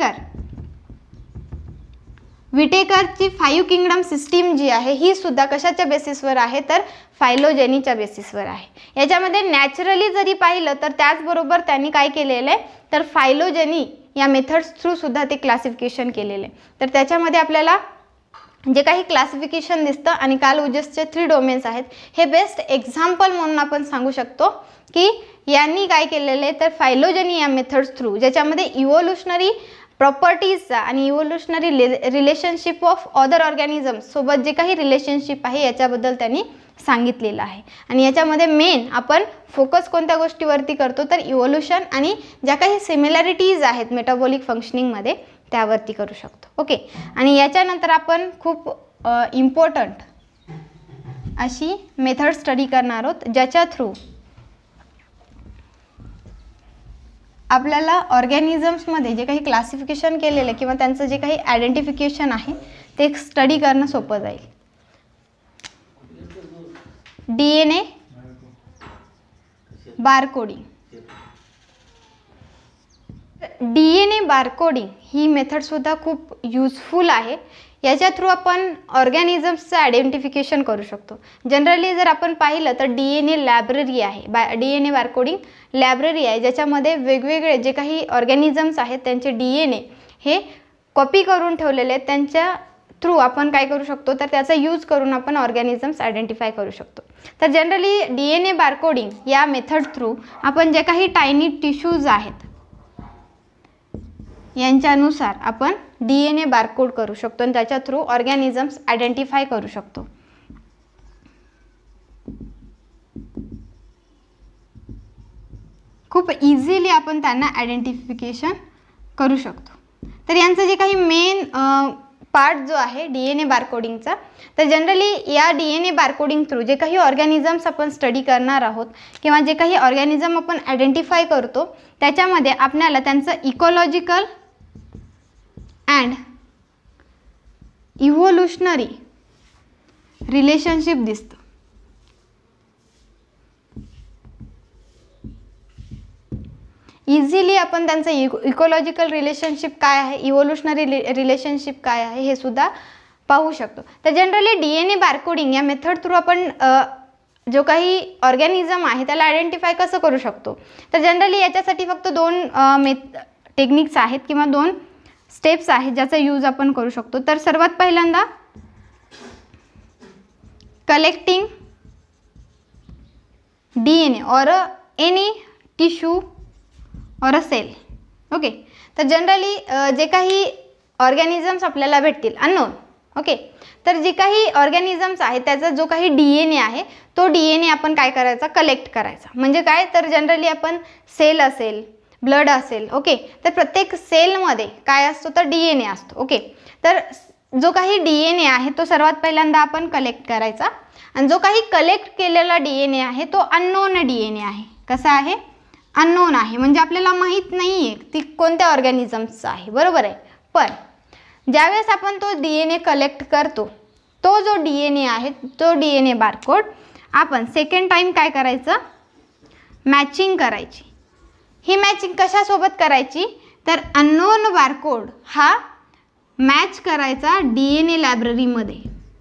विटेकरची 5 किंगडम सिस्टीम जी आहे ही सुद्धा कशाच्या बेसिसवर आहे तर फायलोजेनीच्या बेसिसवर आहे. याच्यामध्ये नॅचरली जरी पाहिलं तर त्याचबरोबर त्यांनी काय केलेलं आहे तर फायलोजेनी या मेथड्स थ्रू सुद्धा ते क्लासिफिकेशन केलेलं आहे. तर त्याच्यामध्ये आपल्याला जे काही क्लासिफिकेशन दिसतं आणि कार्ल उजेसचे 3 डोमेन्स आहेत हे बेस्ट एक्झाम्पल म्हणून आपण सांगू शकतो की यांनी काय केलेलं आहे तर फायलोजेनी या मेथड्स थ्रू ज्याच्यामध्ये इव्होल्युशनरी प्रॉपर्टीजचा आणि evolutionary relationship of other organisms सोबत जे काही रिलेशनशिप आहे याच्याबद्दल त्यांनी सांगितलेलं आहे. आणि याच्यामध्ये मेन आपण फोकस कोणत्या गोष्टीवरती करतो तर इव्होल्युशन आणि ज्या काही सिमिलॅरिटीज आहेत मेटाबॉलिक फंक्शनिंगमध्ये त्यावरती करू शकतो. ओके. आणि याच्यानंतर आपण खूप इम्पॉर्टंट अशी मेथड स्टडी करणार आहोत ज्याच्या थ्रू आपल्याला ऑर्गॅनिझम्समध्ये जे काही क्लासिफिकेशन केलेलं किंवा त्यांचं जे काही आयडेंटिफिकेशन आहे ते स्टडी करणं सोपं जाईल. DNA barcoding. DNA बारकोडिंग ही मेथडसुद्धा खूप युजफुल आहे. याच्या थ्रू आपण ऑर्गॅनिझम्सचं आयडेंटिफिकेशन करू शकतो. जनरली जर आपण पाहिलं तर DNA लायब्ररी आहे, DNA बारकोडिंग लायब्ररी आहे ज्याच्यामध्ये वेगवेगळे जे काही ऑर्गॅनिझम्स आहेत त्यांचे DNA हे कॉपी करून ठेवलेले आहेत. त्यांच्या थ्रू आपण काय करू शकतो तर त्याचा यूज करून आपण ऑर्गॅनिझम्स आयडेंटिफाय करू शकतो. तर जनरली DNA बारकोडिंग या मेथड थ्रू आपण जे काही टायनी टिश्यूज आहेत यांच्यानुसार आपण DNA बारकोड करू शकतो आणि त्याच्या थ्रू ऑर्गॅनिझम्स आयडेंटिफाय करू शकतो. खूप इझिली आपण त्यांना आयडेंटिफिकेशन करू शकतो. तर यांचं जे काही मेन पार्ट जो आहे DNA बारकोडिंगचा तर जनरली या DNA बारकोडिंग थ्रू जे काही ऑर्गॅनिझम्स आपण स्टडी करणार आहोत किंवा जे काही ऑर्गॅनिझम आपण आयडेंटिफाय करतो त्याच्यामध्ये आपल्याला त्यांचं इकॉलॉजिकल अँड इव्होल्युशनरी रिलेशनशिप दिसतं. इझिली आपण त्यांचं इकॉलॉजिकल रिलेशनशिप काय आहे, इव्होल्युशनरी रिलेशनशिप काय आहे हे सुद्धा पाहू शकतो. तर जनरली DNA बारकोडिंग या मेथड थ्रू आपण जो काही ऑर्गॅनिझम आहे त्याला आयडेंटिफाय कसं करू शकतो तर जनरली याच्यासाठी फक्त 2 टेक्निक्स आहेत किंवा 2 स्टेप्स आहेत ज्याचा यूज आपण करू शकतो. तर सर्वात पहिल्यांदा collecting DNA or any tissue or a cell. Okay. तर जनरली जे काही ऑर्गॅनिझम्स आपल्याला भेटतील अननोन. ओके. तर जे काही ऑर्गॅनिझम्स आहेत त्याचा जो काही DNA आहे तो DNA आपण काय करायचा कलेक्ट करायचा. म्हणजे काय तर जनरली आपण सेल असेल ब्लड असेल. ओके. तर प्रत्येक सेलमध्ये काय असतो तर DNA असतो. ओके. तर जो काही DNA आहे तो सर्वात पहिल्यांदा आपण कलेक्ट करायचा आणि जो काही कलेक्ट केलेला DNA आहे तो अननोन DNA आहे. कसा आहे अननोन आहे म्हणजे आपल्याला माहीत नाही आहे ती कोणत्या ऑर्गॅनिझम्सचा आहे. बरोबर आहे. पण ज्यावेळेस आपण तो DNA कलेक्ट करतो तो जो DNA आहे तो DNA बारकोड आपण सेकंड टाइम काय करायचं मॅचिंग करायची. ही मॅचिंग कशासोबत करायची तर अननोन बारकोड हा मॅच करायचा DNA लायब्ररीमध्ये.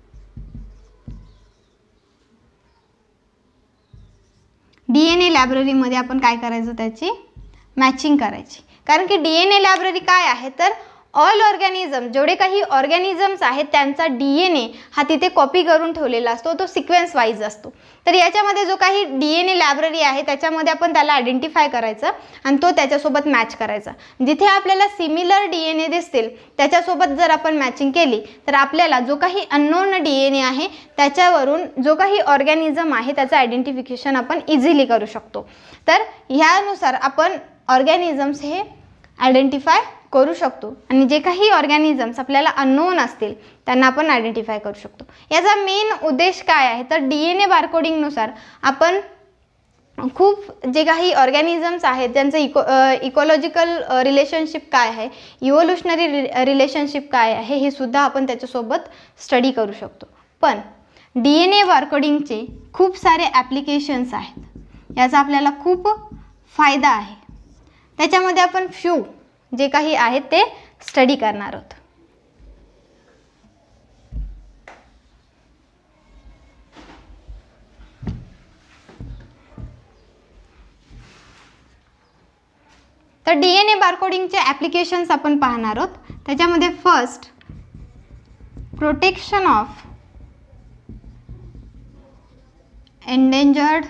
DNA लायब्ररीमध्ये आपण काय करायचं त्याची मॅचिंग करायची. कारण की DNA लायब्ररी काय आहे तर ऑल ऑर्गॅनिझम, जेवढे काही ऑर्गॅनिझम्स आहेत त्यांचा DNA हा तिथे कॉपी करून ठेवलेला असतो, तो सिक्वेन्स वाईज असतो. तर याच्यामध्ये जो काही DNA लायब्ररी आहे त्याच्यामध्ये आपण त्याला आयडेंटिफाय करायचं आणि तो त्याच्यासोबत मॅच करायचा. जिथे आपल्याला सिमिलर DNA दिसतील त्याच्यासोबत जर आपण मॅचिंग केली तर आपल्याला जो काही अननोन DNA आहे त्याच्यावरून जो काही ऑर्गॅनिझम आहे त्याचं आयडेंटिफिकेशन आपण इझिली करू शकतो. तर ह्यानुसार आपण ऑर्गॅनिझम्स हे आयडेंटिफाय करू शकतो आणि जे काही ऑर्गॅनिझम्स आपल्याला अननोन असतील त्यांना आपण आयडेंटिफाय करू शकतो. याचा मेन उद्देश काय आहे तर DNA बारकोडिंगनुसार आपण खूप जे काही ऑर्गॅनिझम्स आहेत त्यांचं इकॉलॉजिकल रिलेशनशिप काय आहे, इव्होल्युशनरी रिलेशनशिप काय आहे हे सुद्धा आपण त्याच्यासोबत स्टडी करू शकतो. पण DNA बारकोडिंगचे खूप सारे ॲप्लिकेशन्स आहेत, याचा आपल्याला खूप फायदा आहे. त्याच्यामध्ये आपण फ्यू जे काही आहेत ते स्टडी करणार आहोत. तर DNA बारकोडिंगचे ॲप्लिकेशन्स आपण पाहणार आहोत. त्याच्यामध्ये first protection of endangered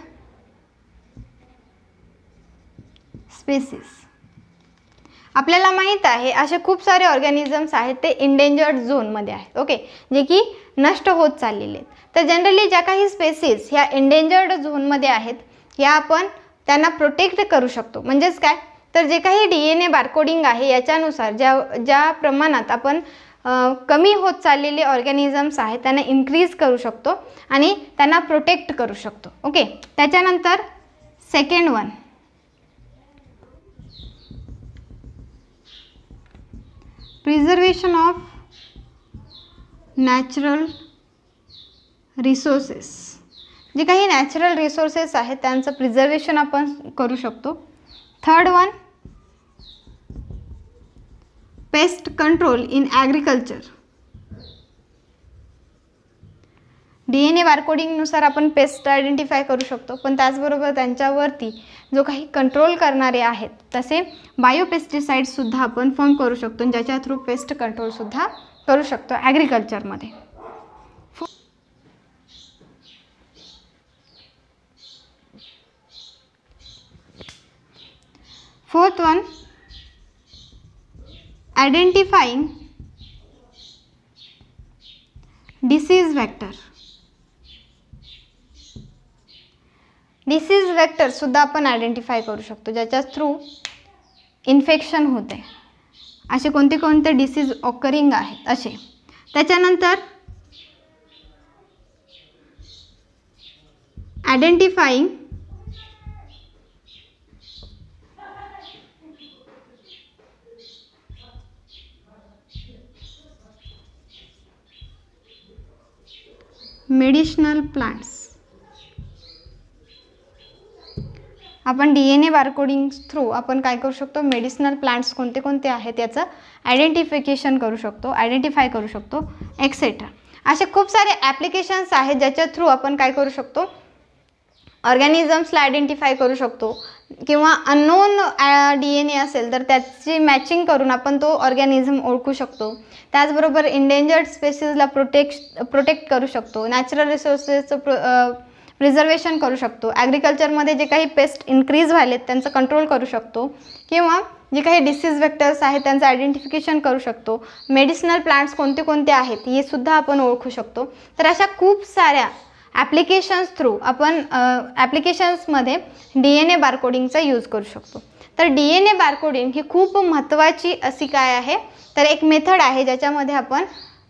species. आपल्याला माहीत आहे असे खूप सारे ऑर्गॅनिझम्स आहेत ते इंडेंजर्ड झोनमध्ये आहेत, ओके, जे की नष्ट होत चाललेले आहेत. तर जनरली ज्या काही स्पेसीस ह्या इंडेंजर्ड झोनमध्ये आहेत या आपण त्यांना प्रोटेक्ट करू शकतो. म्हणजेच काय तर जे काही DNA बारकोडिंग आहे याच्यानुसार ज्या प्रमाणात आपण कमी होत चाललेले ऑर्गॅनिझम्स आहेत त्यांना इन्क्रीज करू शकतो आणि त्यांना प्रोटेक्ट करू शकतो, ओके. त्याच्यानंतर second one preservation of natural resources. जे काही नॅचरल रिसोर्सेस आहेत त्यांचं प्रिझर्वेशन आपण करू शकतो. Third one pest control in agriculture. DNA बारकोडिंगनुसार आपण पेस्ट आयडेंटिफाय करू शकतो, पण त्याचबरोबर त्यांच्यावरती जो काही कंट्रोल करणारे आहेत तसे बायोपेस्टिसाइड्ससुद्धा आपण फॉर्म करू शकतो, ज्याच्या थ्रू पेस्ट कंट्रोलसुद्धा करू शकतो ॲग्रिकल्चरमध्ये. Fourth one identifying disease vector. Disease vector सुद्धा आपण आयडेंटिफाय करू शकतो ज्याच्या थ्रू इन्फेक्शन होते. असे कोणते कोणते डिसीज ऑकरिंग आहेत असे. त्याच्यानंतर आयडेंटिफाइंग मेडिसिनल प्लांट्स. आपण DNA बारकोडिंग थ्रू आपण काय करू शकतो मेडिसिनल प्लांट्स कोणते कोणते आहेत याचं आयडेंटिफिकेशन करू शकतो, आयडेंटिफाय करू शकतो एक्सेट्रा. असे खूप सारे ॲप्लिकेशन्स आहेत ज्याच्या थ्रू आपण काय करू शकतो ऑर्गॅनिझम्सला आयडेंटिफाय करू शकतो किंवा अननोन DNA असेल तर त्याची मॅचिंग करून आपण तो ऑर्गॅनिझम ओळखू शकतो. त्याचबरोबर इंडेंजर्ड स्पेसीजला प्रोटेक्ट करू शकतो, नॅचरल रिसोर्सेसचं प्रिझर्वेशन करू शकतो, ॲग्रिकल्चरमध्ये जे काही पेस्ट इन्क्रीज व्हायलेत त्यांचं कंट्रोल करू शकतो किंवा जे काही डिसीज वेक्टर्स आहेत त्यांचं आयडेंटिफिकेशन करू शकतो. मेडिसिनल प्लांट्स कोणते कोणते आहेत हे सुद्धा आपण ओळखू शकतो. तर अशा खूप साऱ्या ॲप्लिकेशन्स थ्रू आपण ॲप्लिकेशन्समध्ये DNA बारकोडिंगचा यूज करू शकतो. तर DNA बारकोडिंग ही खूप महत्त्वाची अशी काय आहे तर एक मेथड आहे ज्याच्यामध्ये आपण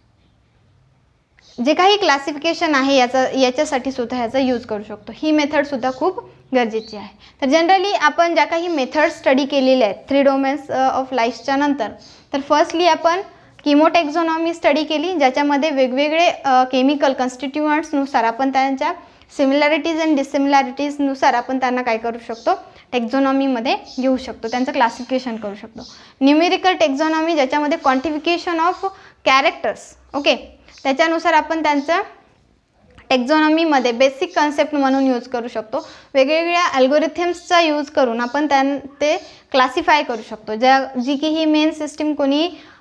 जे काही क्लासिफिकेशन आहे याच्यासाठी सुद्धा ह्याचा यूज करू शकतो. ही मेथडसुद्धा खूप गरजेची आहे. तर जनरली आपण ज्या काही मेथड स्टडी केलेल्या आहेत 3 डोमेन्स ऑफ लाईफच्या नंतर तर फर्स्टली आपण किमोटॅक्झॉनॉमी स्टडी केली ज्याच्यामध्ये वेगवेगळे केमिकल कन्स्टिट्युएंट्सनुसार आपण त्यांच्या सिमिलॅरिटीज अँड डिसिमिलॅरिटीजनुसार आपण त्यांना काय करू शकतो टेक्झॉनॉमीमध्ये घेऊ शकतो, त्यांचं क्लासिफिकेशन करू शकतो. न्यूमेरिकल टेक्झॉनॉमी ज्याच्यामध्ये क्वांटिफिकेशन ऑफ कॅरेक्टर्स, ओके, त्याच्यानुसार आपण त्यांचं टेक्झॉनॉमीमध्ये बेसिक कन्सेप्ट म्हणून यूज करू शकतो. वेगवेगळ्या अल्गोरिथम्सचा यूज करून आपण ते क्लासिफाय करू शकतो. जी की ही मेन सिस्टीम कोणी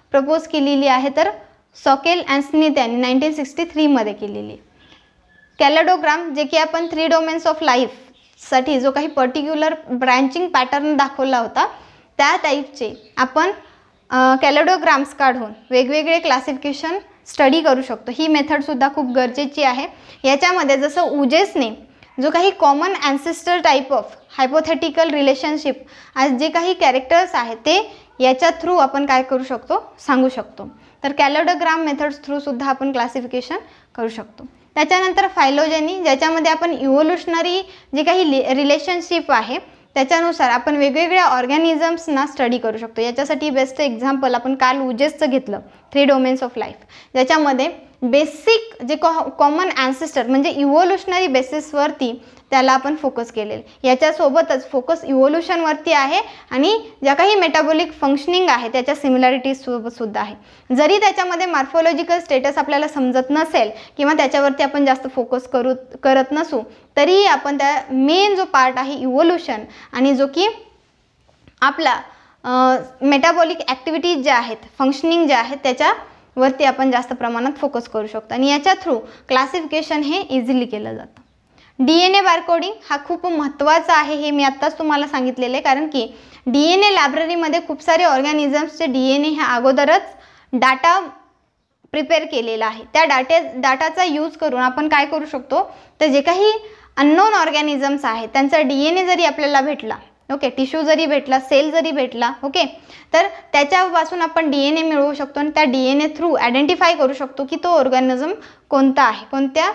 प्रपोज केलेली आहे, तर सॉकेल अँड स्मिथ यांनी 1963 मध्ये केलेली आहे. कॅलेडोग्राम जे की आपण 3 डोमेन्स ऑफ लाईफसाठी जो काही पर्टिक्युलर ब्रँचिंग पॅटर्न दाखवला होता त्या टाईपचे आपण कॅलेडोग्राम्स काढून वेगवेगळे क्लासिफिकेशन स्टडी करू शकतो. ही मेथडसुद्धा खूप गरजेची आहे. याच्यामध्ये जसं उजेसने जो काही common ancestor type of hypothetical relationship आज जे काही कॅरेक्टर्स आहेत ते याच्या थ्रू आपण काय करू शकतो, सांगू शकतो. तर कॅलेडोग्राम मेथड्स थ्रूसुद्धा आपण क्लासिफिकेशन करू शकतो. त्याच्यानंतर फायलोजेनी, ज्याच्यामध्ये आपण इव्होल्युशनरी जे काही रिलेशनशिप आहे त्याच्यानुसार आपण वेगवेगळ्या ऑर्गॅनिझम्सना स्टडी करू शकतो. याच्यासाठी बेस्ट एक्झाम्पल आपण कार्ल उजेसचं घेतलं, 3 डोमेन्स ऑफ लाईफ, ज्याच्यामध्ये बेसिक जे कॉमन ॲन्सेस्टर म्हणजे इव्होल्युशनरी बेसिसवरती त्याला आपण फोकस केलेलं. याच्यासोबतच फोकस इव्होल्युशनवरती आहे आणि ज्या काही मेटाबॉलिक फंक्शनिंग आहे त्याच्या सिमिलॅरिटीजसोबतसुद्धा आहे. जरी त्याच्यामध्ये मॉर्फोलॉजिकल स्टेटस आपल्याला समजत नसेल किंवा त्याच्यावरती आपण जास्त फोकस करत नसू, तरीही आपण त्या मेन जो पार्ट आहे इव्होल्युशन आणि जो की आपला मेटाबॉलिक ॲक्टिव्हिटीज ज्या आहेत, फंक्शनिंग ज्या आहेत त्याच्यावरती आपण जास्त प्रमाणात फोकस करू शकतो आणि याच्या थ्रू क्लासिफिकेशन हे इझिली केलं जातं. DNA बारकोडिंग हा खूप महत्त्वाचा आहे, हे मी आत्ताच तुम्हाला सांगितलेलं आहे. कारण की DNA लायब्ररीमध्ये खूप सारे ऑर्गॅनिझम्सचे DNA ह्या अगोदरच डाटा प्रिपेअर केलेला आहे. त्या डाटाचा यूज करून आपण काय करू शकतो, तर जे काही अननोन ऑर्गॅनिझम्स आहेत त्यांचा DNA जरी आपल्याला भेटला, ओके, टिश्यू जरी भेटला, सेल जरी भेटला, ओके, तर त्याच्यापासून आपण DNA मिळवू शकतो आणि त्या DNA थ्रू आयडेंटिफाय करू शकतो की तो ऑर्गॅनिझम कोणता आहे, कोणत्या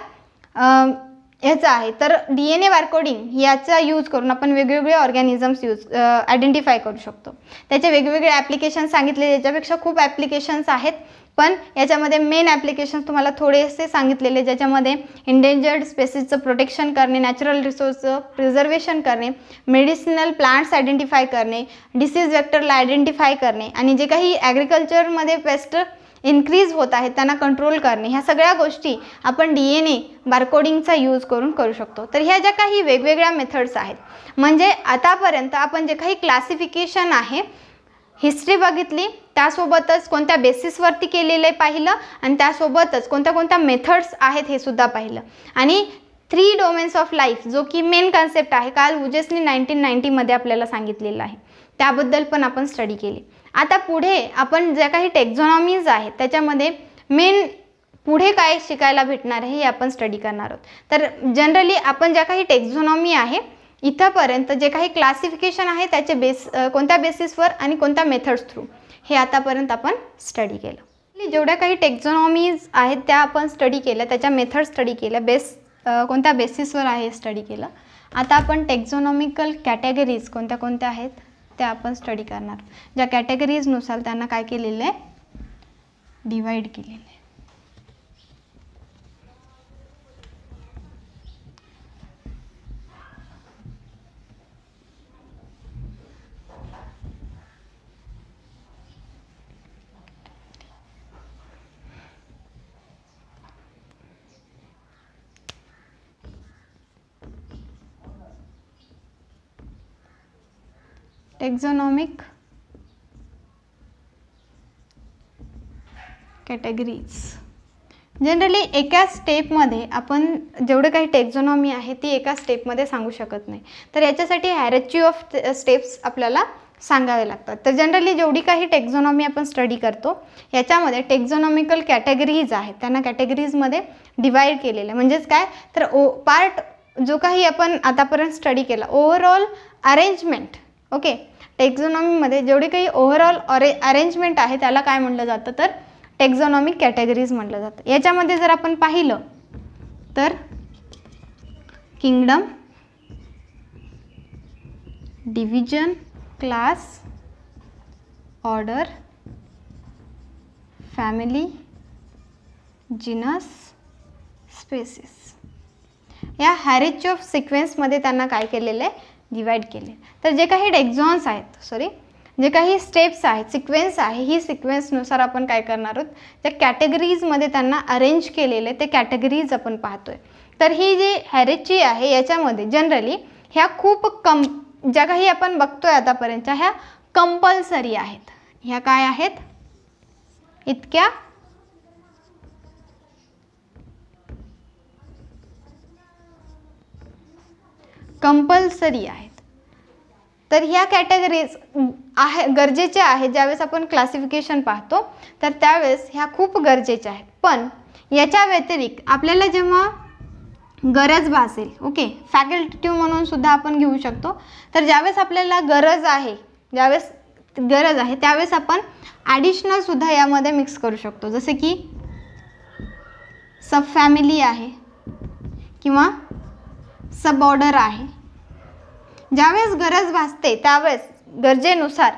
याचा आहे. तर DNA बारकोडिंग याचा यूज करून आपण वेगवेगळे ऑर्गॅनिझम्स आयडेंटिफाय करू शकतो. त्याचे वेगवेगळे ॲप्लिकेशन सांगितले, याच्यापेक्षा खूप ॲप्लिकेशन्स आहेत, पण याच्यामध्ये मेन ॲप्लिकेशन्स तुम्हाला थोडेसे सांगितलेले, ज्याच्यामध्ये इंडेंजर्ड स्पेसीजचं प्रोटेक्शन करणे, नॅचरल रिसोर्सचं प्रिझर्वेशन करणे, मेडिसिनल प्लांट्स आयडेंटिफाय करणे, डिसीज वेक्टरला आयडेंटिफाय करणे आणि जे काही ॲग्रिकल्चरमध्ये पेस्ट इन्क्रीज होत आहेत त्यांना कंट्रोल करणे, ह्या सगळ्या गोष्टी आपण DNA बारकोडिंगचा यूज करून करू शकतो. तर ह्या ज्या काही वेगवेगळ्या मेथड्स आहेत, म्हणजे आतापर्यंत आपण जे काही क्लासिफिकेशन आहे, हिस्ट्री बघितली, त्यासोबतच कोणत्या बेसिसवरती केलेलं आहे पाहिलं आणि त्यासोबतच कोणत्या कोणत्या मेथड्स आहेत हे सुद्धा पाहिलं आणि 3 डोमेन्स ऑफ लाईफ जो की मेन कन्सेप्ट आहे कार्ल उजेसने 1990 मध्ये आपल्याला सांगितलेलं आहे, त्याबद्दल पण आपण स्टडी केली. आता पुढे आपण ज्या काही टेक्झॉनॉमीज आहेत त्याच्यामध्ये मेन पुढे काय शिकायला भेटणार आहे हे आपण स्टडी करणार आहोत. तर जनरली आपण ज्या काही टेक्झॉनॉमी आहे इथंपर्यंत जे काही क्लासिफिकेशन आहे त्याचे कोणत्या बेसिसवर आणि कोणत्या मेथड्स थ्रू हे आतापर्यंत आपण स्टडी केलं. जेवढ्या काही टेक्झॉनॉमीज आहेत त्या आपण स्टडी केल्या, त्याच्या मेथड स्टडी केल्या, कोणत्या बेसिसवर आहे स्टडी केलं. आता आपण टेक्झॉनॉमिकल कॅटेगरीज कोणत्या कोणत्या आहेत त्या आपण स्टडी करणार. ज्या कॅटेगरीजनुसार त्यांना काय केलेलं आहे, डिवाइड केलेलं आहे. टेक्झॉनॉमिक कॅटेगरीज जनरली एका स्टेपमध्ये आपण जेवढे काही टेक्झॉनॉमी आहे ती एका स्टेपमध्ये सांगू शकत नाही, तर याच्यासाठी हायरार्ची ऑफ स्टेप्स आपल्याला सांगावे लागतात. तर जनरली जेवढी काही टेक्झॉनॉमी आपण स्टडी करतो याच्यामध्ये टेक्झॉनॉमिकल कॅटेगरीज आहेत त्यांना कॅटेगरीजमध्ये डिवाइड केलेलं आहे. म्हणजेच काय, तर पार्ट जो काही आपण आतापर्यंत स्टडी केला ओव्हरऑल अरेंजमेंट, ओके, टेक्झॉनॉमीमध्ये जेवढी काही ओव्हरऑल अरेंजमेंट आहे त्याला काय म्हटलं जातं, तर टेक्झॉनॉमिक कॅटेगरीज म्हटलं जातं. याच्यामध्ये जर आपण पाहिलं तर kingdom, division, class, order, family, genus, species, या हायरार्ची ऑफ सिक्वेन्समध्ये त्यांना काय केलेलं आहे, डिवाइड केले. तर जे काही टेक्झॉन्स आहेत, जे काही स्टेप्स आहेत, सिक्वेन्स आहे, ही सिक्वेन्सनुसार आपण काय करणार आहोत, त्या कॅटेगरीजमध्ये त्यांना अरेंज केलेले ते कॅटेगरीज आपण पाहतोय. तर ही जी हायरार्ची आहे याच्यामध्ये जनरली ह्या खूप ज्या काही आपण बघतोय आतापर्यंतच्या ह्या कंपल्सरी आहेत. ह्या काय आहेत, इतक्या कंपल्सरी आहेत. तर ह्या कॅटेगरीज आहे गरजेच्या आहेत. ज्यावेळेस आपण क्लासिफिकेशन पाहतो तर त्यावेळेस ह्या खूप गरजेच्या आहेत. पण याच्या व्यतिरिक्त आपल्याला जेव्हा गरज भासेल, ओके, फॅकल्टेटिव्ह म्हणून सुद्धा आपण घेऊ शकतो. तर ज्यावेळेस आपल्याला गरज आहे, त्यावेळेस आपण ॲडिशनल सुद्धा यामध्ये मिक्स करू शकतो. जसे की सब फॅमिली आहे किंवा सब ऑर्डर आहे. ज्यावेळेस गरज भासते त्यावेळेस गरजेनुसार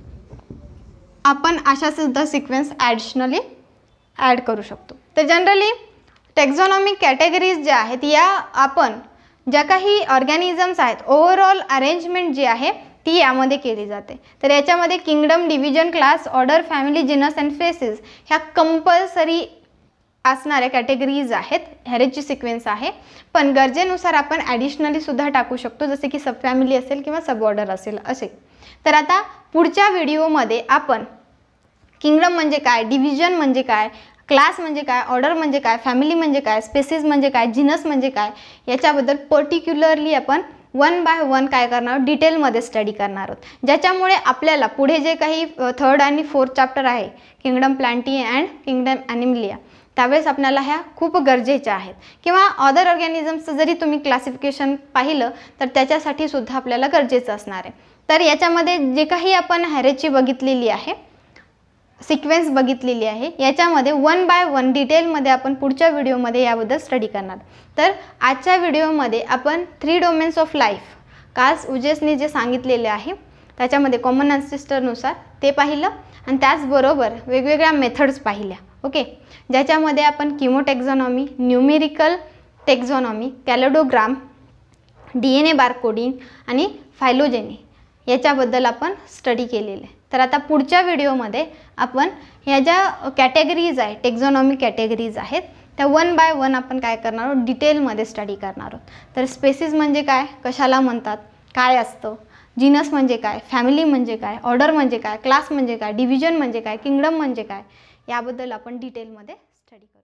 आपण अशा सुद्धा सिक्वेन्स ॲडिशनली ॲड करू शकतो. तर जनरली टेक्झॉनॉमिक कॅटेगरीज ज्या आहेत या आपण ज्या काही ऑर्गॅनिझम्स आहेत ओव्हरऑल अरेंजमेंट जी आहे ती यामध्ये केली जाते. तर याच्यामध्ये kingdom, division, class, order, family, genus and species ह्या कंपल्सरी असणाऱ्या कॅटेगरीज आहेत. ह्याची सिक्वेन्स आहे. पण गरजेनुसार आपण ॲडिशनली सुद्धा टाकू शकतो, जसे की सब फॅमिली असेल किंवा सब ऑर्डर असेल असे. तर आता पुढच्या व्हिडिओमध्ये आपण किंगडम म्हणजे काय, डिव्हिजन म्हणजे काय, क्लास म्हणजे काय, ऑर्डर म्हणजे काय, फॅमिली म्हणजे काय, स्पेसीज म्हणजे काय, जिनस म्हणजे काय याच्याबद्दल पर्टिक्युलरली आपण 1 बाय 1 काय करणार आहोत, डिटेलमध्ये स्टडी करणार आहोत. ज्याच्यामुळे आपल्याला पुढे जे काही 3rd आणि 4th चॅप्टर आहे kingdom plantae and kingdom animalia त्यावेळेस आपल्याला ह्या खूप गरजेच्या आहेत. किंवा अदर ऑर्गॅनिझम्सचं जरी तुम्ही क्लासिफिकेशन पाहिलं तर त्याच्यासाठी सुद्धा आपल्याला गरजेचं असणार आहे. तर याच्यामध्ये जे काही आपण हॅरेची बघितलेली आहे सिक्वेन्स बघितलेली आहे याच्यामध्ये 1 बाय 1 डिटेलमध्ये आपण पुढच्या व्हिडिओमध्ये याबद्दल स्टडी करणार. तर आजच्या व्हिडिओमध्ये आपण 3 डोमेन्स ऑफ लाईफ कार्ल उजेसने जे सांगितलेले आहे त्याच्यामध्ये कॉमन अँसेस्टरनुसार ते पाहिलं आणि त्याचबरोबर वेगवेगळ्या मेथड्स पाहिल्या. ओके, ज्याच्यामध्ये आपण chemotaxonomy, numerical taxonomy, cladogram, DNA barcoding आणि फायलोजेनी याच्याबद्दल आपण स्टडी केलेले. तर आता पुढच्या व्हिडिओमध्ये आपण ह्या ज्या कॅटेगरीज आहे टेक्झॉनॉमिक कॅटेगरीज आहेत त्या 1 बाय 1 आपण काय करणार आहोत डिटेलमध्ये स्टडी करणार आहोत. तर स्पेसीज म्हणजे काय, कशाला म्हणतात, काय असतं, जिनस म्हणजे काय, फॅमिली म्हणजे काय, ऑर्डर म्हणजे काय, क्लास म्हणजे काय, डिव्हिजन म्हणजे काय, किंगडम म्हणजे काय याबद्दल आपण डिटेलमध्ये स्टडी करू.